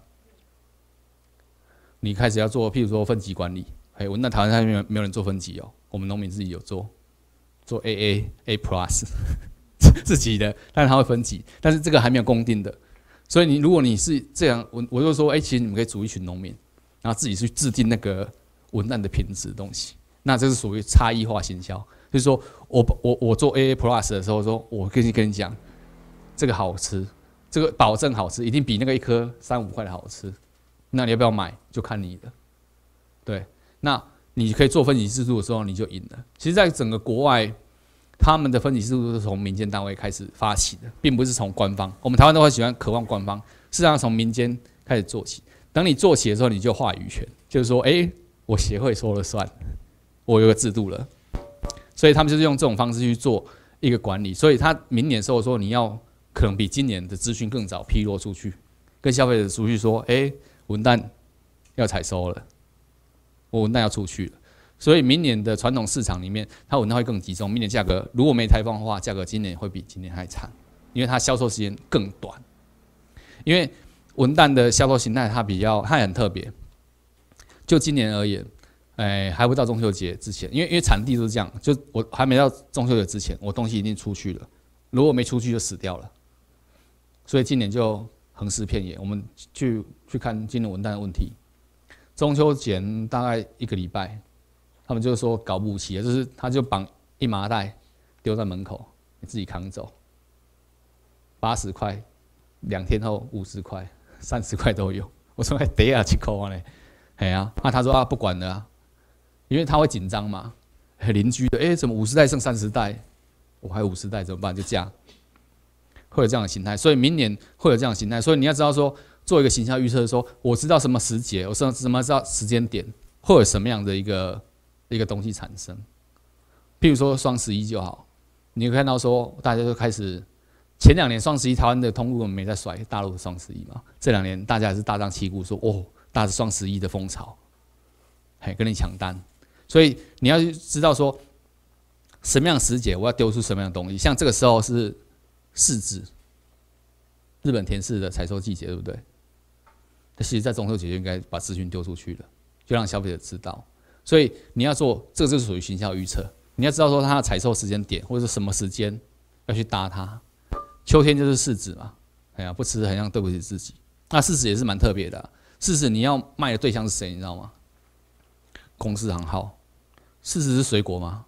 A: 你开始要做，譬如说分级管理。哎，文旦台湾上面没有人做分级哦，我们农民自己有做，做 A A A Plus 自己的，但是它会分级，但是这个还没有公定的。所以你如果你是这样，我我就说，哎、欸，其实你们可以组一群农民，然后自己去制定那个文旦的品质的东西。那这是属于差异化行销，就是说我我我做 A A Plus 的时候，说我跟你跟你讲，这个好吃。这个保证好吃，一定比那个一颗三五块的好吃。那你要不要买，就看你的。对，那你可以做分级制度的时候，你就赢了。其实，在整个国外，他们的分级制度都是从民间单位开始发起的，并不是从官方。我们台湾都会喜欢渴望官方，事实上从民间开始做起。等你做起的时候，你就有话语权，就是说，哎、欸，我协会说了算，我有个制度了。所以他们就是用这种方式去做一个管理。所以他明年的时候说，你要。可能比今年的资讯更早披露出去，跟消费者出去说：“哎、欸，文旦要采收了，我文旦要出去了。”所以明年的传统市场里面，它文旦会更集中。明年价格如果没台风的话，价格今年会比今年还惨，因为它销售时间更短。因为文旦的销售形态它比较，它很特别。就今年而言，哎、欸，还不到中秋节之前，因为因为产地都是这样，就我还没到中秋节之前，我东西已经出去了，如果没出去就死掉了。所以今年就横尸遍野，我们去去看今年文旦的问题。中秋前大概一个礼拜，他们就说搞不起了，就是他就绑一麻袋丢在门口，你自己扛走，八十块，两天后五十块、三十块都有。我说还得啊几口啊嘞，哎呀，那他说啊不管了啊，因为他会紧张嘛，邻居的哎、欸、怎么五十袋剩三十袋，我还有五十袋怎么办？就这样。会有这样的形态，所以明年会有这样的形态，所以你要知道说，做一个形象预测，说我知道什么时节，我什么什么知道时间点会有什么样的一个一个东西产生。譬如说双十一就好，你会看到说大家就开始，前两年双十一台湾的通路我们没在甩大陆的双十一嘛，这两年大家还是大张旗鼓说哦，大双十一的风潮，嘿，跟你抢单，所以你要知道说什么样的时节我要丢出什么样的东西，像这个时候是。柿子，日本甜柿的采收季节，对不对？那其实，在中秋节就应该把资讯丢出去了，就让消费者知道。所以你要做，这个就是属于行销预测。你要知道说它的采收时间点，或者是什么时间要去搭它。秋天就是柿子嘛，哎呀，不吃很像对不起自己。那柿子也是蛮特别的、啊，柿子你要卖的对象是谁？你知道吗？公司行号。柿子是水果吗？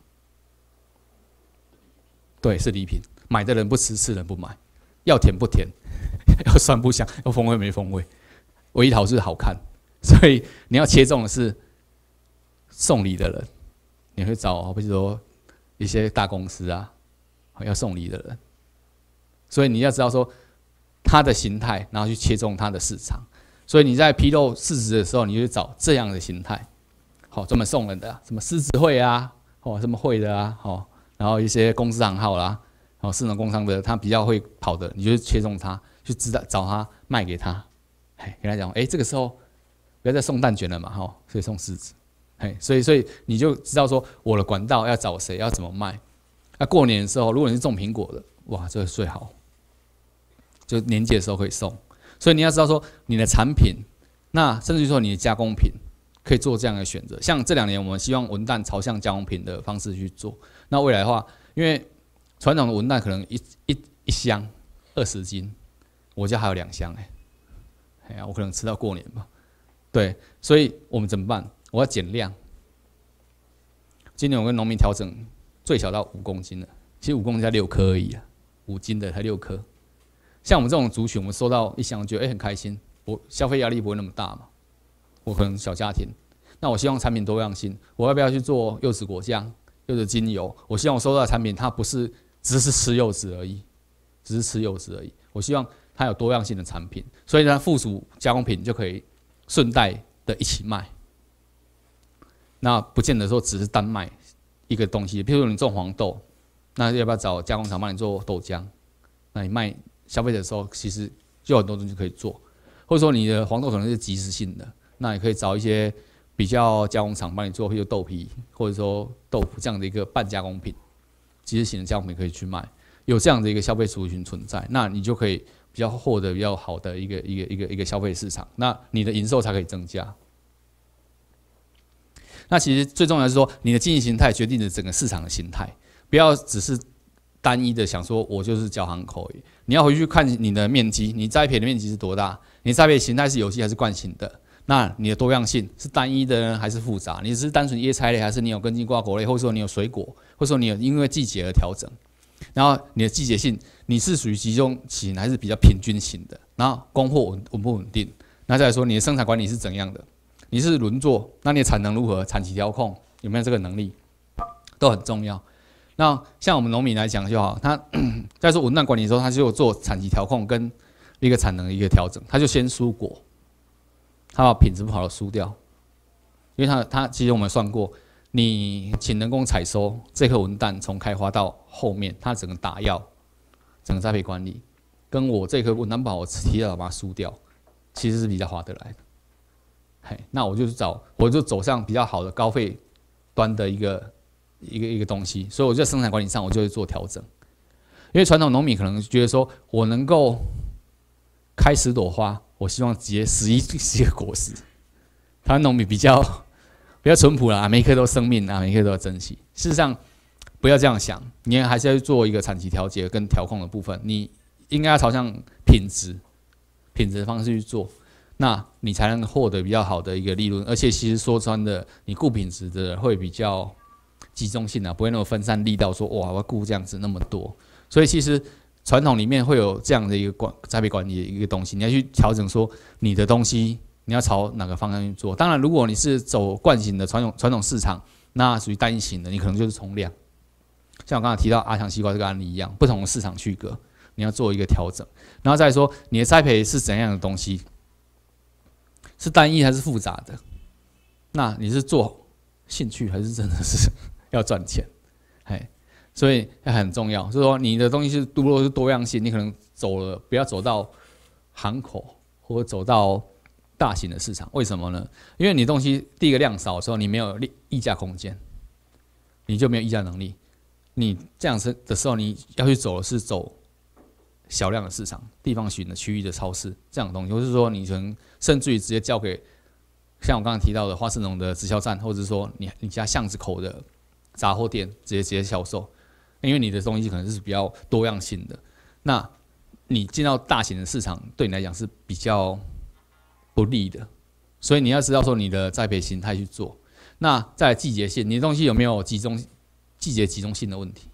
A: 对，是礼品。买的人不吃，吃人不买，要甜不甜，要酸不香，要风味没风味，唯一好是好看。所以你要切中的是送礼的人，你会找比如说一些大公司啊，要送礼的人。所以你要知道说它的形态，然后去切中它的市场。所以你在披露事实的时候，你就找这样的形态，好，专门送人的、啊，什么狮子会啊，哦，什么会的啊，哦，然后一些公司行号啦。哦，市场工商的他比较会跑的，你就切中他，去知道找他卖给他，哎，跟他讲，哎、欸，这个时候不要再送蛋卷了嘛，哈，所以送柿子，哎，所以所以你就知道说我的管道要找谁，要怎么卖。那、啊、过年的时候，如果你是种苹果的，哇，这个最好，就年节的时候可以送。所以你要知道说你的产品，那甚至于说你的加工品，可以做这样的选择。像这两年我们希望文旦朝向加工品的方式去做，那未来的话，因为传统的文旦可能一一一箱二十斤，我家还有两箱哎、欸，哎呀，我可能吃到过年吧。对，所以我们怎么办？我要减量。今年我跟农民调整，最小到五公斤了，其实五公斤才六颗而已啊，五斤的才六颗。像我们这种族群，我们收到一箱，觉得哎、欸、很开心，我消费压力不会那么大嘛。我可能小家庭，那我希望产品多样性，我要不要去做柚子果酱、柚子精油？我希望我收到的产品，它不是只是吃柚子而已，只是吃柚子而已。我希望它有多样性的产品，所以它附属加工品就可以顺带的一起卖。 那不见得说只是单卖一个东西，譬如说你种黄豆，那要不要找加工厂帮你做豆浆？那你卖消费者的时候，其实就有很多东西可以做，或者说你的黄豆可能是即时性的，那你可以找一些比较加工厂帮你做，譬如豆皮或者说豆腐这样的一个半加工品，即时性的加工品可以去卖，有这样的一个消费族群存在，那你就可以比较获得比较好的一个一个一个一个消费市场，那你的营收才可以增加。那其实最重要的是说，你的经营形态决定了整个市场的形态，不要只是单一的想说我就是交行口而已，你要回去看你的面积，你栽培的面积是多大，你栽培形态是有机还是惯性的，那你的多样性是单一的呢还是复杂？你是单纯叶菜类，还是你有根茎瓜果类，或者说你有水果，或者说你有因为季节而调整？然后你的季节性，你是属于集中型还是比较平均型的？然后供货稳稳不稳定？那再来说你的生产管理是怎样的？你是轮作，那你的产能如何？产期调控有没有这个能力，都很重要。那像我们农民来讲就好，他在做文旦管理的时候，他就做产期调控跟一个产能的一个调整，他就先疏果，他把品质不好的疏掉，因为他他其实我们算过，你请人工采收这颗文旦从开花到后面，它整个打药、整个栽培管理，跟我这颗文旦把我提早把它疏掉，其实是比较划得来的。嘿，那我就找，我就走上比较好的高费端的一个一个一个东西，所以我在生产管理上我就会做调整。因为传统农民可能觉得说，我能够开十朵花，我希望结十一十一个果实。台湾农民比较比较淳朴啦，每一颗都生命啊，每一颗都要珍惜。事实上，不要这样想，你还是要做一个产期调节跟调控的部分，你应该要朝向品质、品质的方式去做。那你才能获得比较好的一个利润，而且其实说穿的，你顾品质的会比较集中性啊，不会那么分散力道说哇，我要顾这样子那么多。所以其实传统里面会有这样的一个管栽培管理的一个东西，你要去调整说你的东西你要朝哪个方向去做。当然，如果你是走惯性的传统传统市场，那属于单一型的，你可能就是冲量。像我刚才提到阿强西瓜这个案例一样，不同的市场区隔，你要做一个调整，然后再说你的栽培是怎样的东西。是单一还是复杂的？那你是做兴趣还是真的是要赚钱？哎，所以很重要，就是说你的东西是如果是多样性，你可能走了不要走到行口或者走到大型的市场，为什么呢？因为你东西第一个量少的时候，你没有议价空间，你就没有议价能力。你这样子的时候，你要去走的是走小量的市场、地方型的区域的超市这样的东西，或是说你可能甚至于直接交给像我刚才提到的花市农的直销站，或者是说你你家巷子口的杂货店直接直接销售，因为你的东西可能是比较多样性的。那你进到大型的市场，对你来讲是比较不利的，所以你要知道说你的栽培形态去做。那在季节性，你的东西有没有集中季节集中性的问题？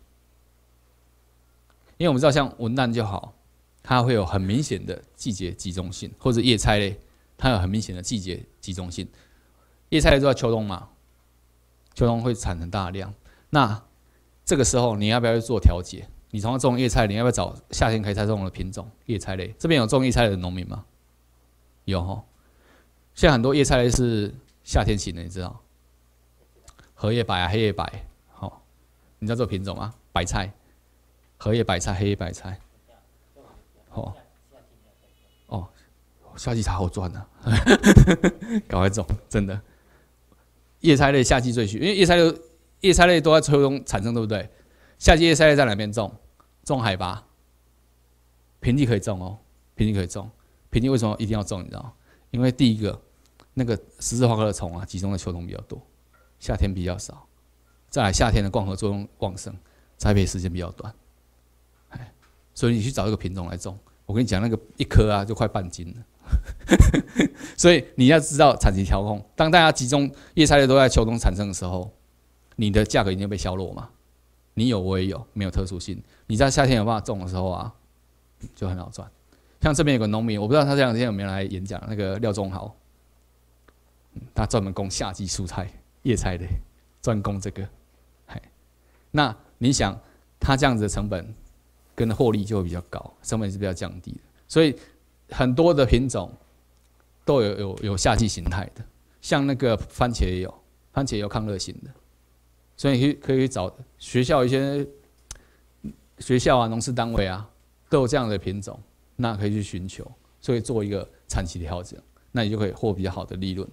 A: 因为我们知道，像文旦就好，它会有很明显的季节集中性，或者叶菜类，它有很明显的季节集中性。叶菜类都在秋冬嘛，秋冬会产很大的量。那这个时候你要不要去做调节？你同样种叶菜，你要不要找夏天可以栽种的品种叶菜类？这边有种叶菜类的农民吗？有齁。现在很多叶菜类是夏天型的，你知道？荷叶白啊，黑叶白，好，你知道这个品种吗？白菜。荷叶白菜、黑叶白菜，哦，哦，夏季才好赚呢、啊，赶快种，真的。叶菜类夏季最需，因为叶菜类叶菜类都在秋冬产生，对不对？夏季叶菜类在哪边种？种海拔，平地可以种哦，平地可以种。平地为什么一定要种？你知道吗？因为第一个，那个十字花科的虫啊，集中在秋冬比较多，夏天比较少。再来，夏天的光合作用旺盛，栽培时间比较短。所以你去找一个品种来种，我跟你讲，那个一颗啊就快半斤了。所以你要知道产期调控。当大家集中叶菜类都在秋冬产生的时候，你的价格一定被削弱嘛。你有我也有，没有特殊性。你在夏天有办法种的时候啊，就很好赚。像这边有个农民，我不知道他这两天有没有来演讲，那个廖仲豪，他专门供夏季蔬菜、叶菜类，专供这个。那你想，他这样子的成本？跟获利就会比较高，成本是比较降低的，所以很多的品种都有有有夏季形态的，像那个番茄也有， 番茄有抗热性的，所以可以可以找学校一些学校啊、农事单位啊都有这样的品种，那可以去寻求，所以做一个产期调整，那你就可以获比较好的利润。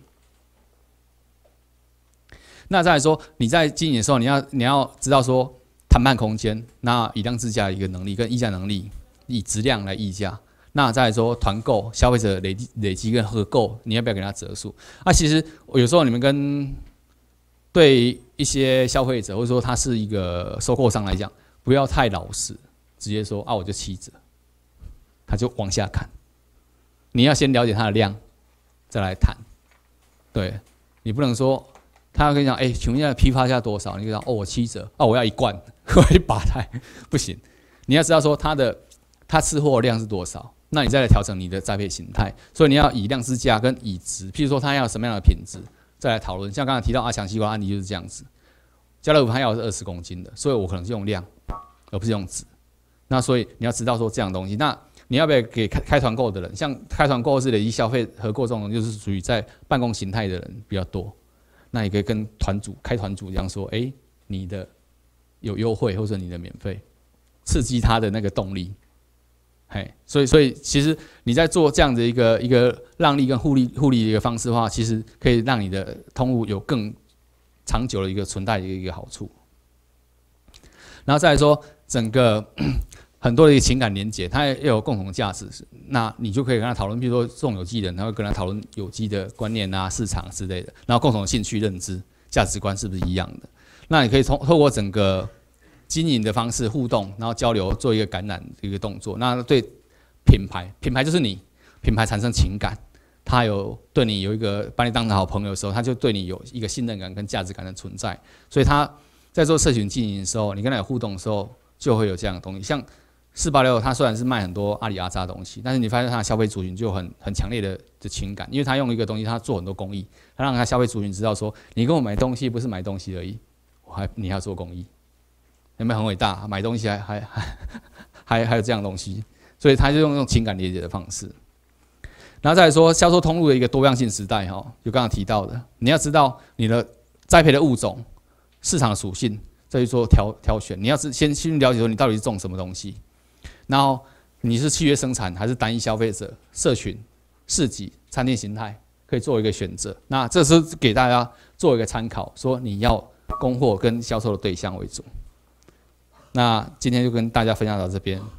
A: 那再来说，你在经营的时候，你要你要知道说谈判空间，那以量制价的一个能力跟议价能力，以质量来议价。那再来说团购，消费者累积累积跟合购，你要不要给他折数？啊，其实有时候你们跟对一些消费者，或者说他是一个收购商来讲，不要太老实，直接说啊我就七折，他就往下砍。你要先了解他的量，再来谈。对，你不能说他要跟你讲，哎、欸，请问一下批发价多少？你就讲哦我七折，啊我要一罐，我要一把台，不行。你要知道说他的他吃货量是多少。那你再来调整你的栽培形态，所以你要以量制价跟以质，譬如说它要什么样的品质，再来讨论。像刚才提到阿强西瓜案例就是这样子，家乐福它要是二十公斤的，所以我可能是用量，而不是用质。那所以你要知道说这样的东西，那你要不要给开开团购的人？像开团购是累积消费合购这种，就是属于在办公形态的人比较多。那你可以跟团主开团主这样说，哎、欸，你的有优惠或者你的免费，刺激他的那个动力。嘿，所以所以其实你在做这样的一个一个让利跟互利互利的一个方式的话，其实可以让你的通路有更长久的一个存在的一个好处。然后再来说整个很多的一个情感连结，它也有共同的价值，那你就可以跟他讨论，比如说种有机的人，他会跟他讨论有机的观念啊、市场之类的，然后共同的兴趣认知、价值观是不是一样的？那你可以从透过整个经营的方式互动，然后交流，做一个感染的一个动作。那对品牌，品牌就是你，品牌产生情感，他有对你有一个把你当成好朋友的时候，他就对你有一个信任感跟价值感的存在。所以他在做社群经营的时候，你跟他有互动的时候，就会有这样的东西。像四八六，它虽然是卖很多阿里阿扎的东西，但是你发现它的消费族群就有很很强烈的的情感，因为他用一个东西，他做很多公益，他让他消费族群知道说，你跟我买东西不是买东西而已，我还你还要做公益。有没有很伟大？买东西还还还还还有这样的东西，所以他就用用情感连接的方式。然后再来说销售通路的一个多样性时代，哈，就刚刚提到的，你要知道你的栽培的物种、市场的属性，再去做挑挑选。你要是先先了解说你到底是种什么东西，然后你是契约生产还是单一消费者、社群、市集、餐厅形态，可以做一个选择。那这是给大家做一个参考，说你要供货跟销售的对象为主。那今天就跟大家分享到这边。